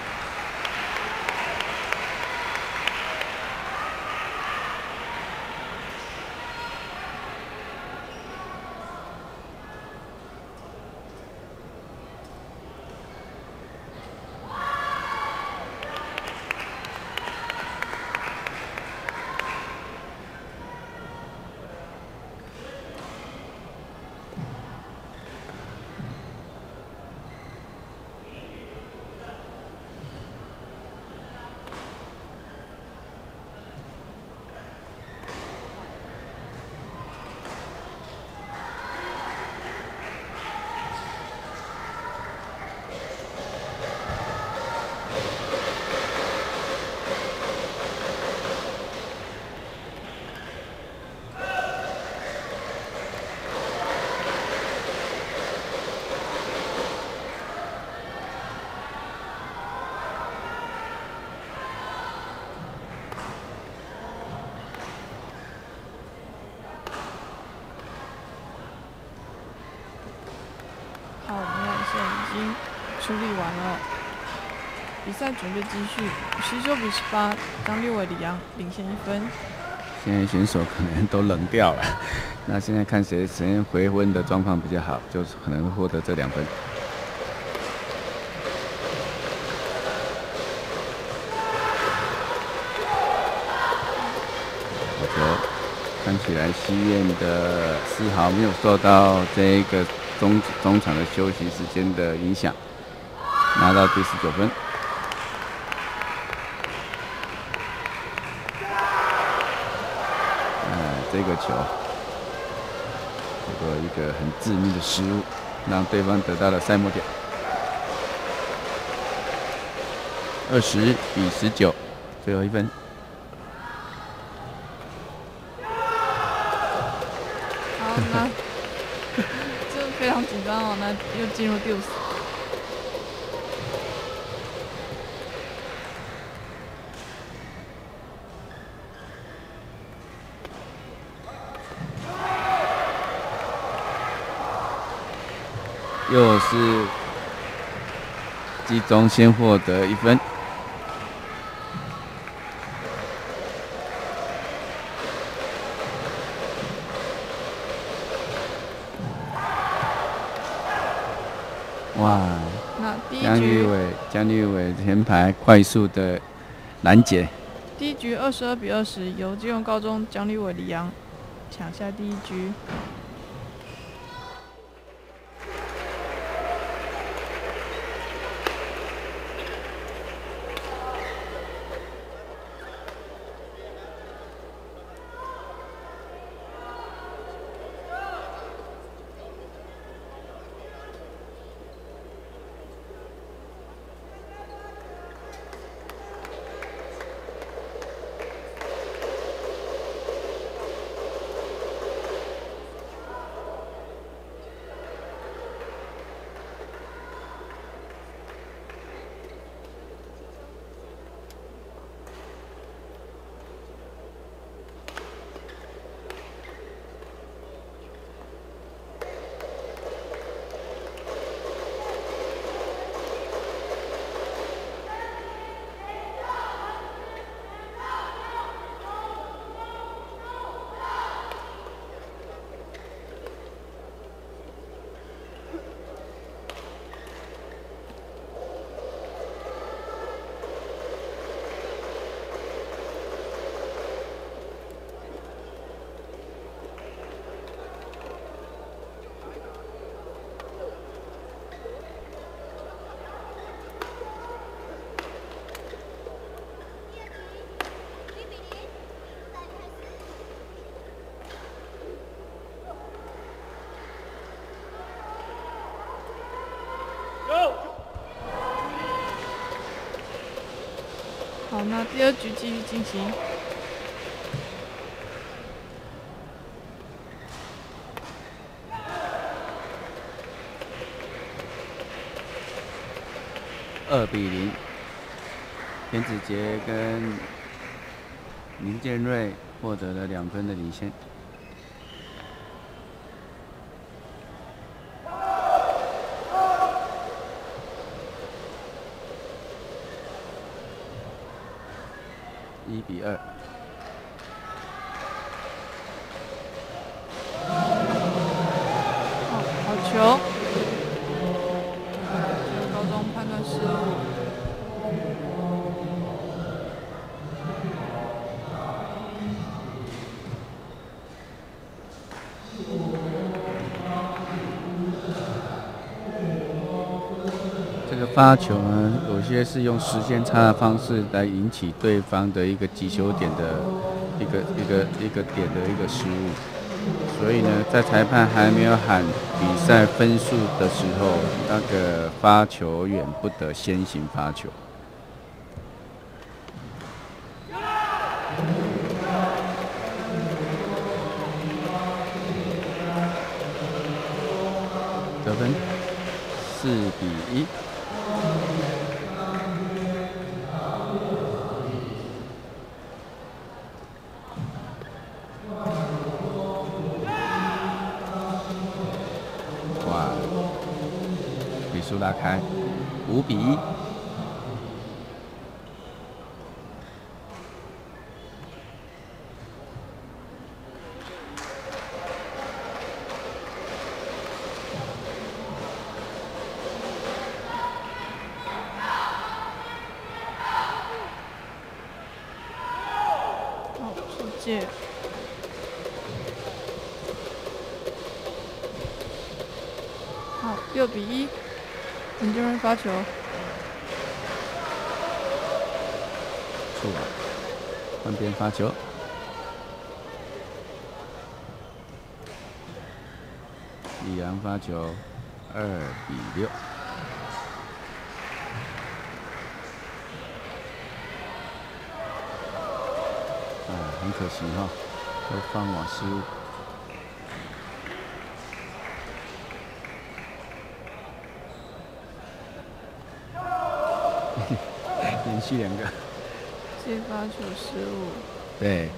好，我们两线已经处理完了，比赛准备继续，十九比十八，张立伟、李阳领先一分。 现在选手可能都冷掉了，那现在看谁谁回温的状况比较好，就可能获得这两分。好球，看起来西苑的丝毫没有受到这个中中场的休息时间的影响，拿到第十九分。这个球，结果一个很致命的失误，让对方得到了赛末点，二十比十九，最后一分。 好，那这非常紧张哦，那又进入第五。 又是集中先获得一分，哇！ 那第一江立局， 伟，江立伟前排快速的拦截， 第一局二十二比二十，由基隆高中江立伟、李阳抢下第一局。 好，那第二局继续进行。 二比零，田子杰跟林建瑞获得了两分的领先。一比二。 好，好球。高中判断失误。 这个发球呢，有些是用时间差的方式来引起对方的一个击球点的一个一个一个点的一个失误，所以呢，在裁判还没有喊比赛分数的时候，那个发球员不得先行发球。得分四比一。哇，比数拉开，五比一。 好，六比一，林建瑞发球。 错了，换边发球。李阳发球，二比六。啊，很可惜哈、哦，都放网失误。连续两个。 接发球失误。 对。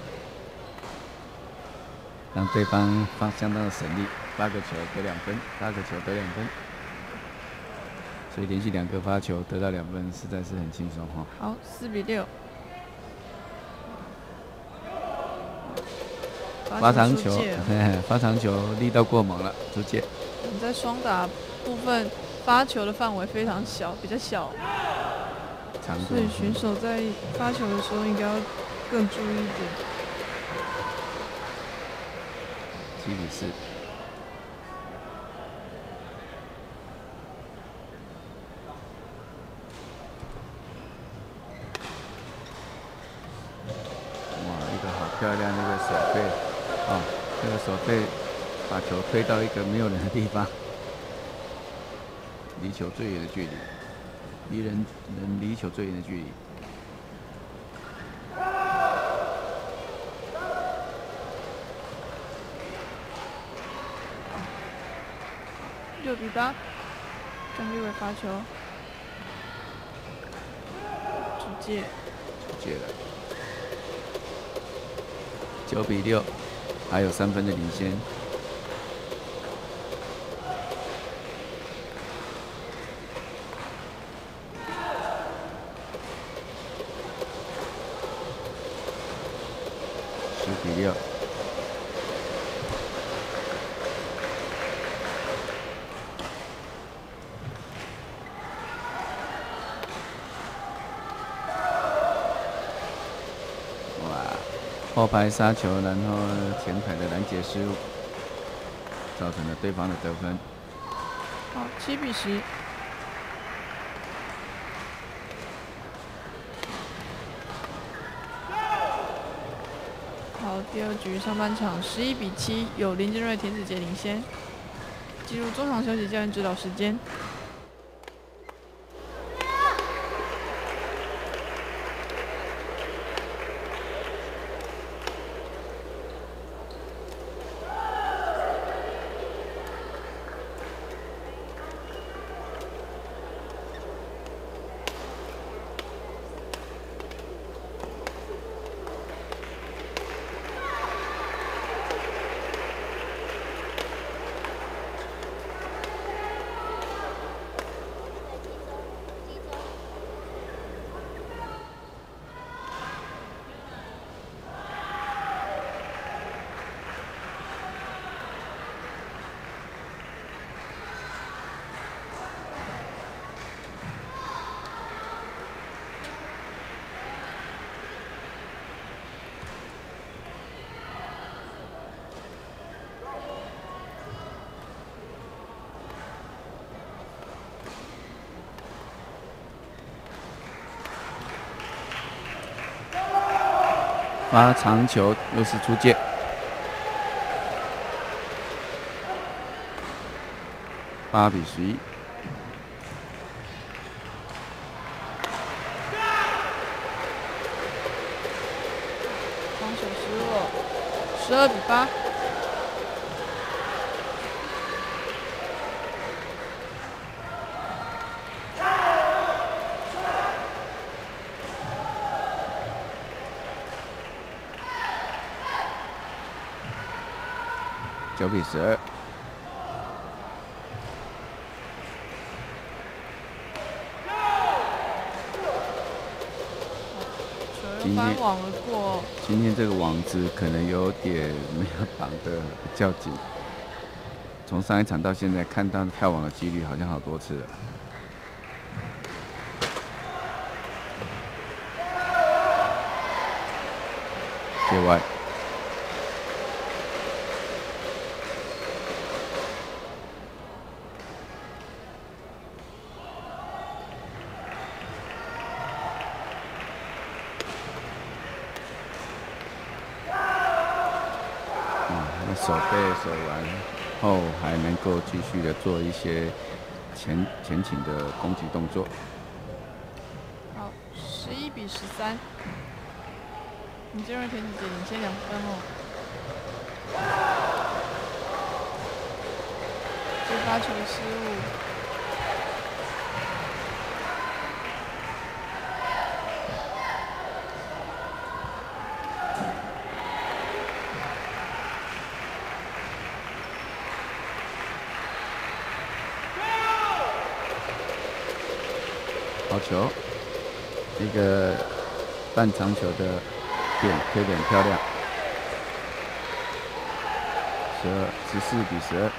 让对方放相当的省力，八个球得两分，八个球得两分，所以连续两个发球得到两分，实在是很轻松哈。 好，四比六。 发长球，发长球力道过猛了，出界。 你在双打部分发球的范围非常小，比较小，所以选手在发球的时候应该要更注意一点。 七比四。哇，一个好漂亮的一个手背，哦，这个手背把球推到一个没有人的地方，离球最远的距离，离人人离球最远的距离。 六比八，张立伟发球，出界， 出界了。九比六，还有三分的领先。十比六。后排杀球，然后前排的拦截失误，造成了对方的得分。 好，七比十。好，第二局上半场十一比七，有林建瑞、田子杰领先。进入中场休息，教练指导时间。 发长球，又是出界。八比十一。 防守失误，十二比八。 九比十二。 球又翻网而过。 今天这个网子可能有点没有绑得比较紧。从上一场到现在，看到跳网的几率好像好多次了。界外。手背手完后，还能够继续的做一些前前倾的攻击动作。 好，十一比十三，林建瑞田子姐领先两分哦。接发球失误。 好球，一个半长球的点推点漂亮，十二十四比十二。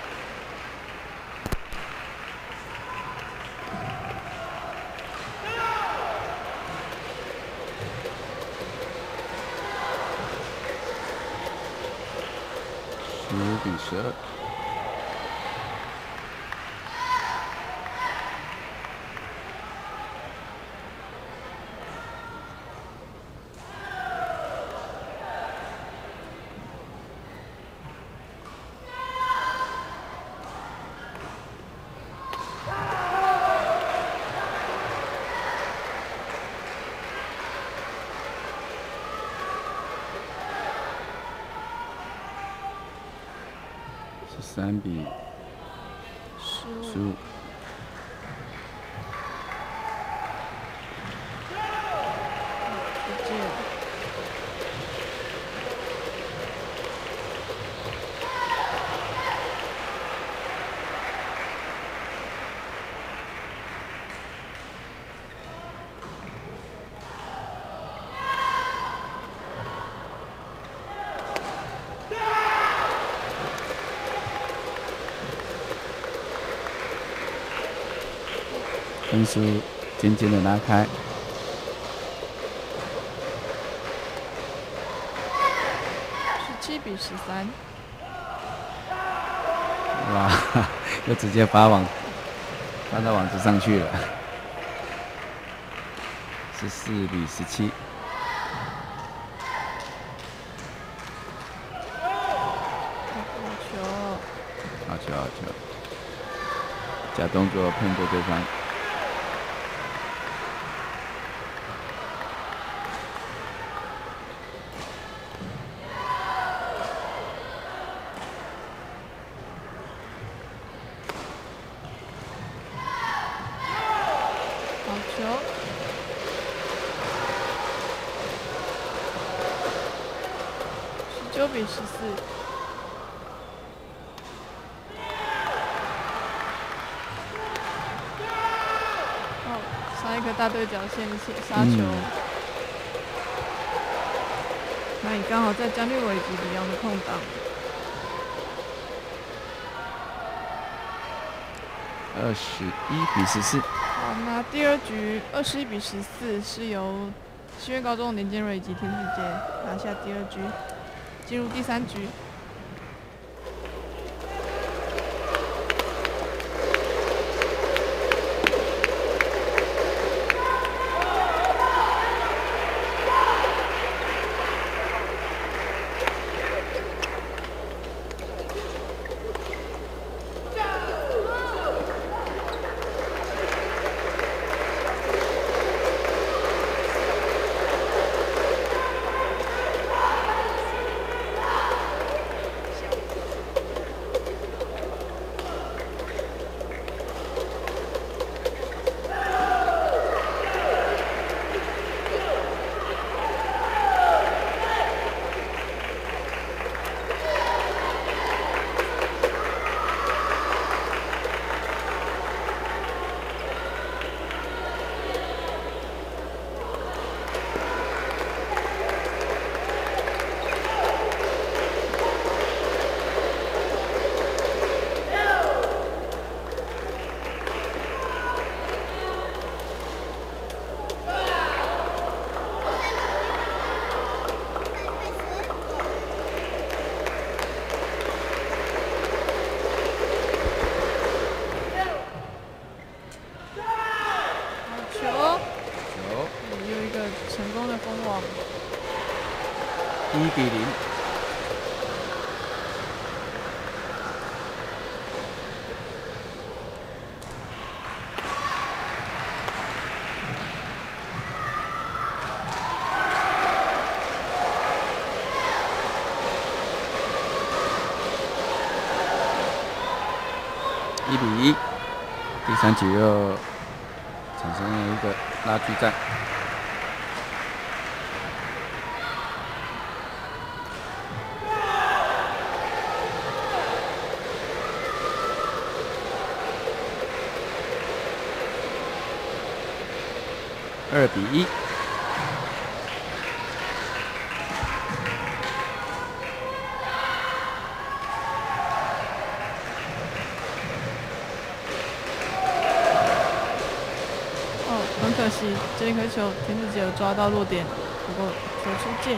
十五比十二。三比十五。分数渐渐的拉开， 十七比十三。 哇，又直接发网发到网子上去了，十四比十七。 好球！ 好球！好球！假动作骗过对方。 九比十四。哦，上一个大对角线杀球，那你刚好在江绿尾及里昂的空档。 二十一比十四。 好，那第二局二十一比十四是由西苑高中林建瑞以及田子杰拿下第二局。进入第三局， 比零。一比一，第三局又产生了一个拉锯战。二比一。 很可惜，这一颗球田子杰有抓到落点，不过球出界。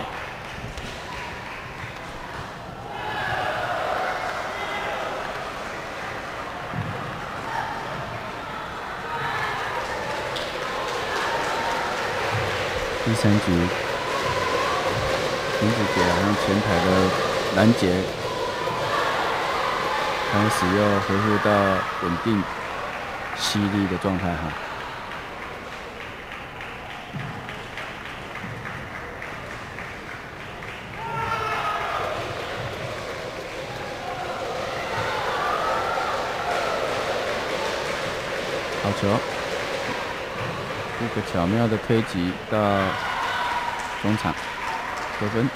第三局，田子杰好像前排的拦截开始又恢复到稳定、犀利的状态哈。好球，一个巧妙的推击到中场得分。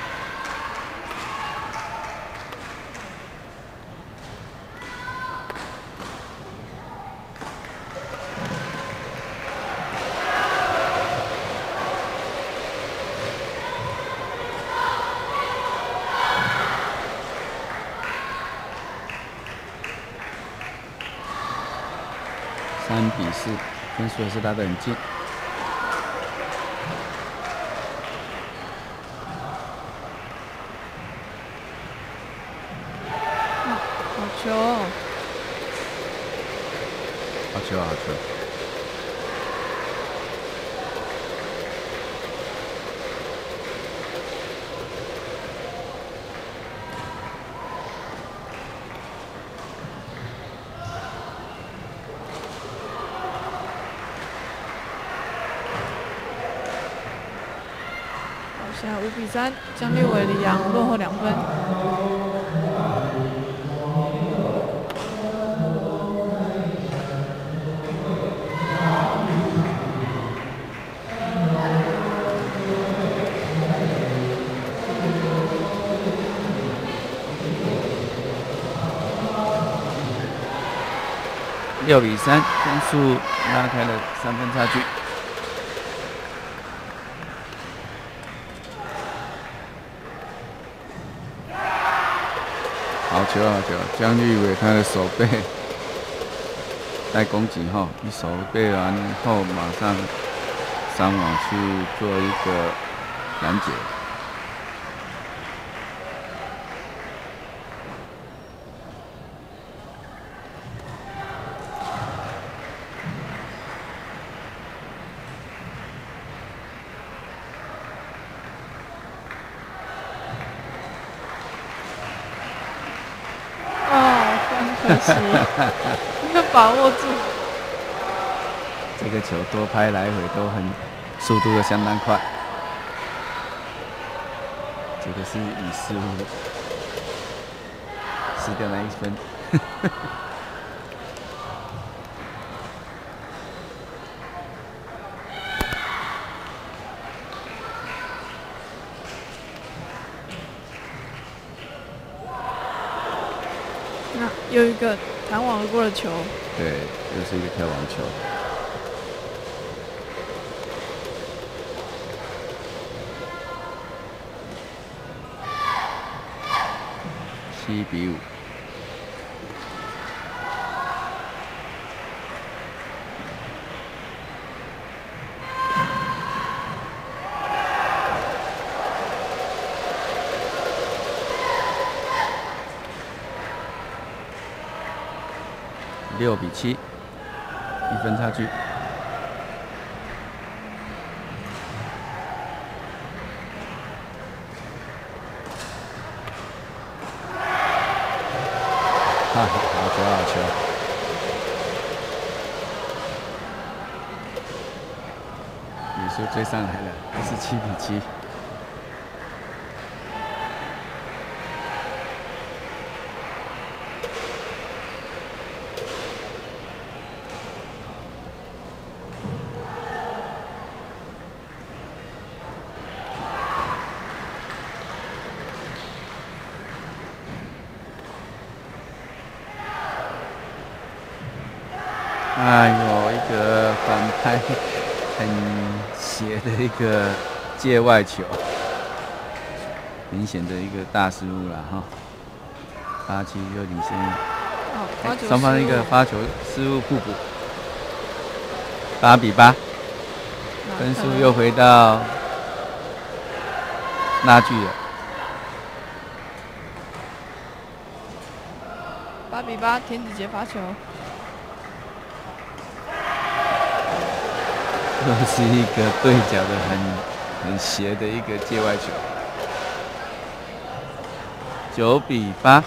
三比四，分数也是拉得很近。 好球！ 好球，好球！ 现在五比三，江立伟、李阳落后两分。 六比三，分数拉开了三分差距。好球，好球！江立伟他的手背带攻击后，一手背完后马上上网去做一个拦截。 可惜，没有把握住。 这个球多拍来回都很，速度都相当快。这个是以失误失掉了一分。 那又一个弹网而过的球， 对，又是一个跳网球。七比五。六比七，一分差距。 好球好球！比数追上来了，还是七比七。哎呦，一个反拍，很斜的一个界外球，明显的一个大失误了哈。八七就领先了， 哦， 双方一个发球失误互补，八比八，分数又回到拉锯了。 八比八，田子杰发球。 又是一个对角的很很斜的一个界外球，九比八。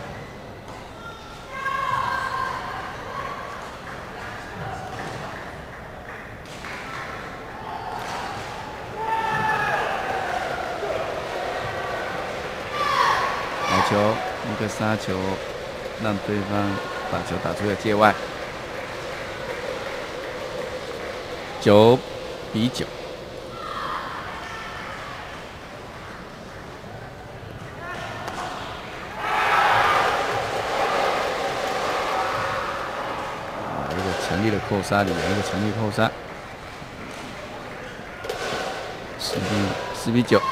好球，一个杀球，让对方把球打出了界外。九比九，啊，一个强力的扣杀，里有一个强力扣杀，十比十比九。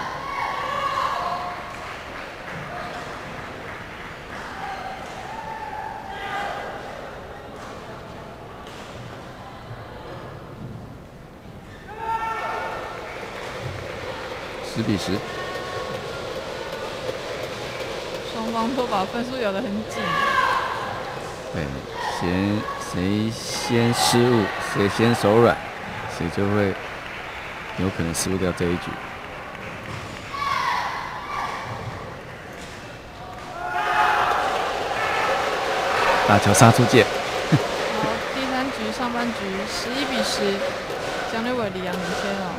十比十， 双方都把分数咬得很紧。 对，先谁先失误，谁先手软，谁就会有可能输掉这一局。打球杀出界。 好，第三局上半局十一比十，江六伟李阳领先哦。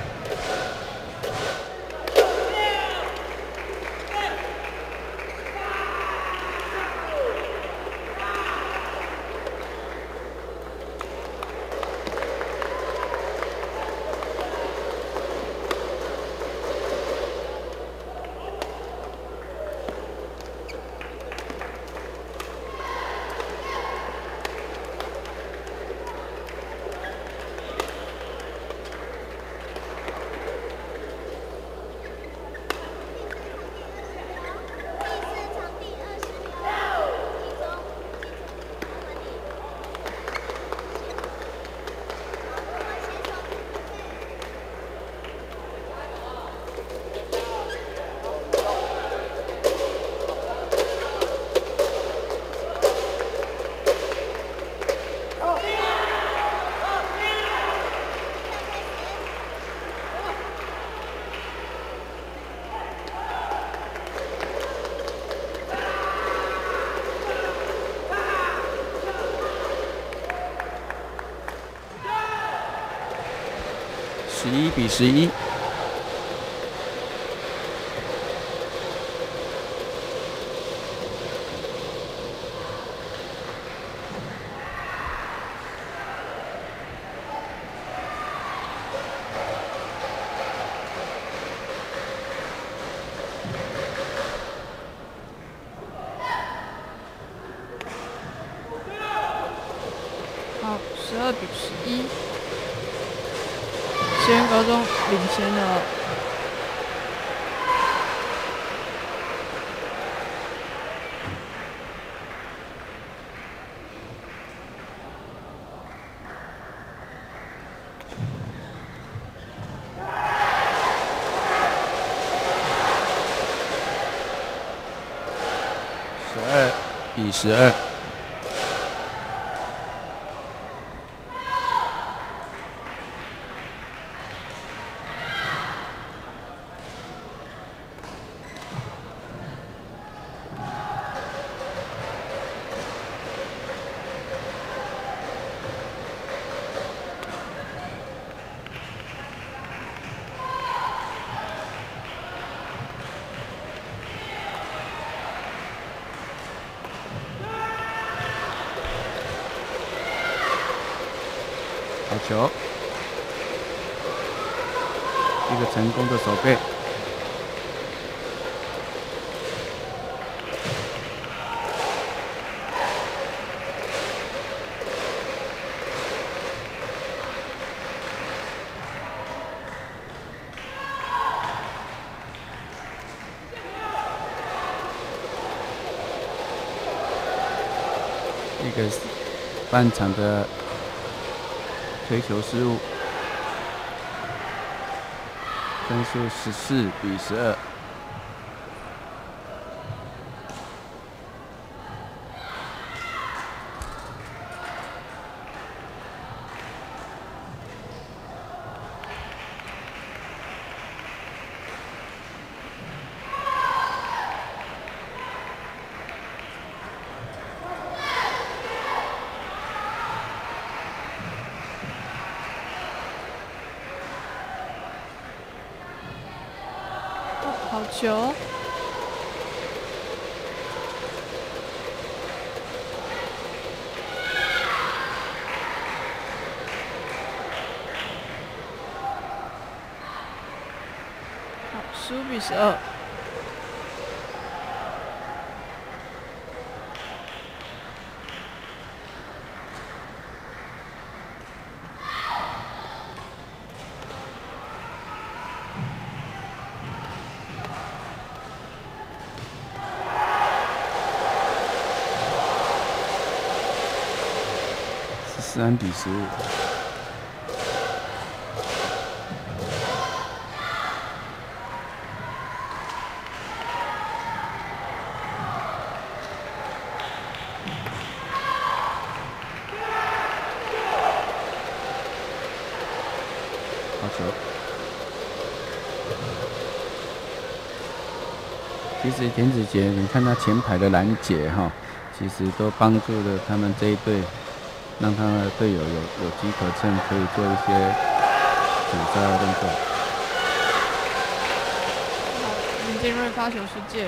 十一比十一。 好，十二比十一。西园高中领先了。 十二比十二。 好球，一个成功的守备。一个半场的推球失误，分数十四比十二。 好球！好，十五比十二。 十三比十五。好球！其实田子杰，你看他前排的拦截哈，其实都帮助了他们这一队。让他的队友有有机可乘，可以做一些主杀的动作。 林建瑞发球失界。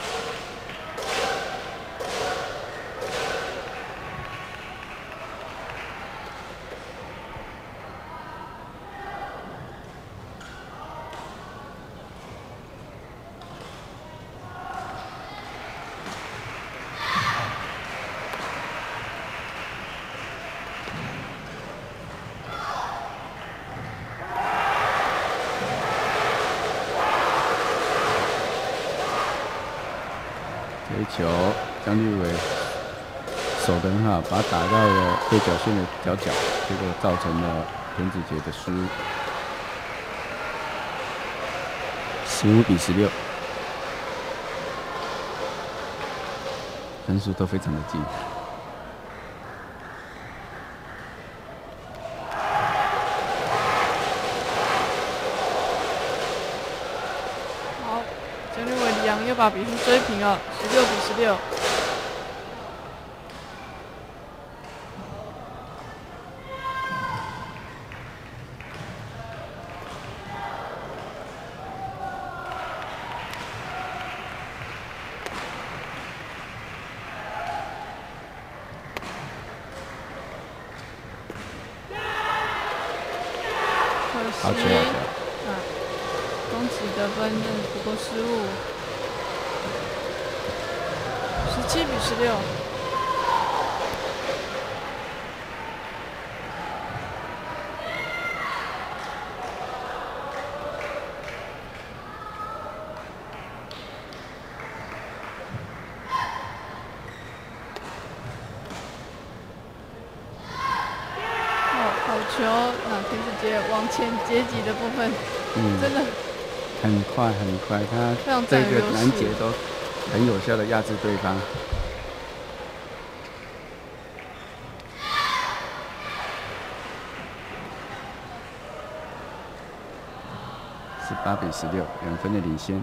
这一球，张立伟守得很好，把它打到了对角线的角角，结果造成了田子杰的失误。十五比十六，分数都非常的近。 好，张立伟李阳又把比数追平了，十六比十六。 好球！好球！ 啊，宫崎得分不过失误，十七比十六。好球！那田子杰往前截击的部分，嗯，真的很快很快，他这个拦截都很有效的压制对方。十八比十六，两分的领先。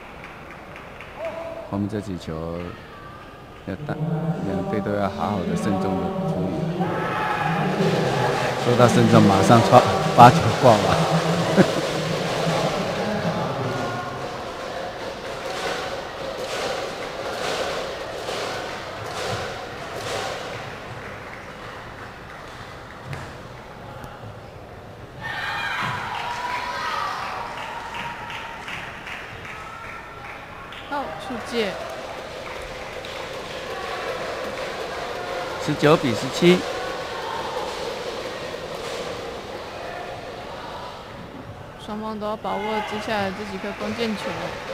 后面这几球要打，两队都要好好的慎重的处理了。说到慎重，马上发发球挂了。 出界， 十九比十七。 双方都要把握接下来这几颗关键球。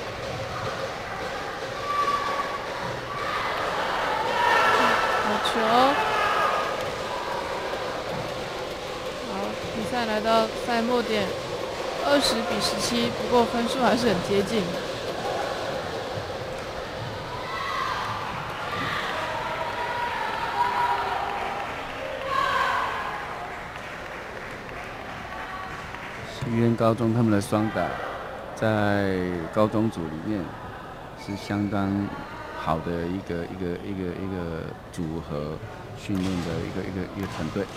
好球！好，比赛来到赛末点，二十比十七，不过分数还是很接近。 西苑高中他们的双打在高中组里面是相当好的一个一个一个一个组合训练的一个一个一个团队。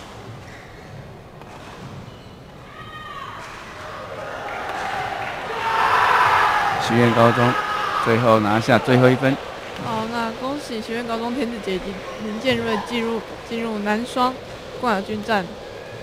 西苑高中最后拿下最后一分。 好，那恭喜西苑高中田子杰以及林建瑞进入进入男双冠亚军战。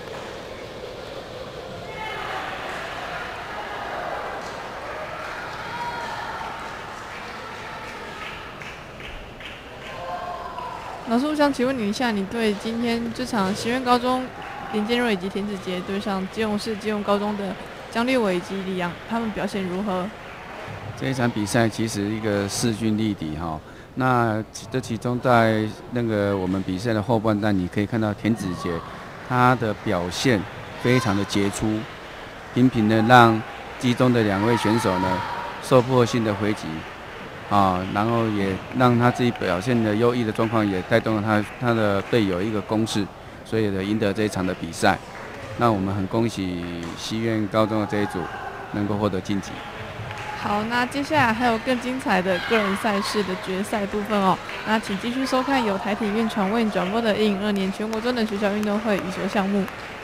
老师，我想请问你一下，你对今天这场西苑高中林建瑞以及田子杰对上基隆市基隆高中的江立伟以及李阳，他们表现如何？ 这一场比赛其实一个势均力敌哈。那这其中在那个我们比赛的后半段，你可以看到田子杰他的表现非常的杰出，频频的让基中的两位选手呢受迫性的回击。啊，然后也让他自己表现的优异的状况，也带动了他他的队友一个攻势，所以呢赢得这一场的比赛。那我们很恭喜西苑高中的这一组能够获得晋级。 好，那接下来还有更精彩的个人赛事的决赛部分哦。那请继续收看由台体运传为你转播的一零二年全国中等学校运动会羽球项目。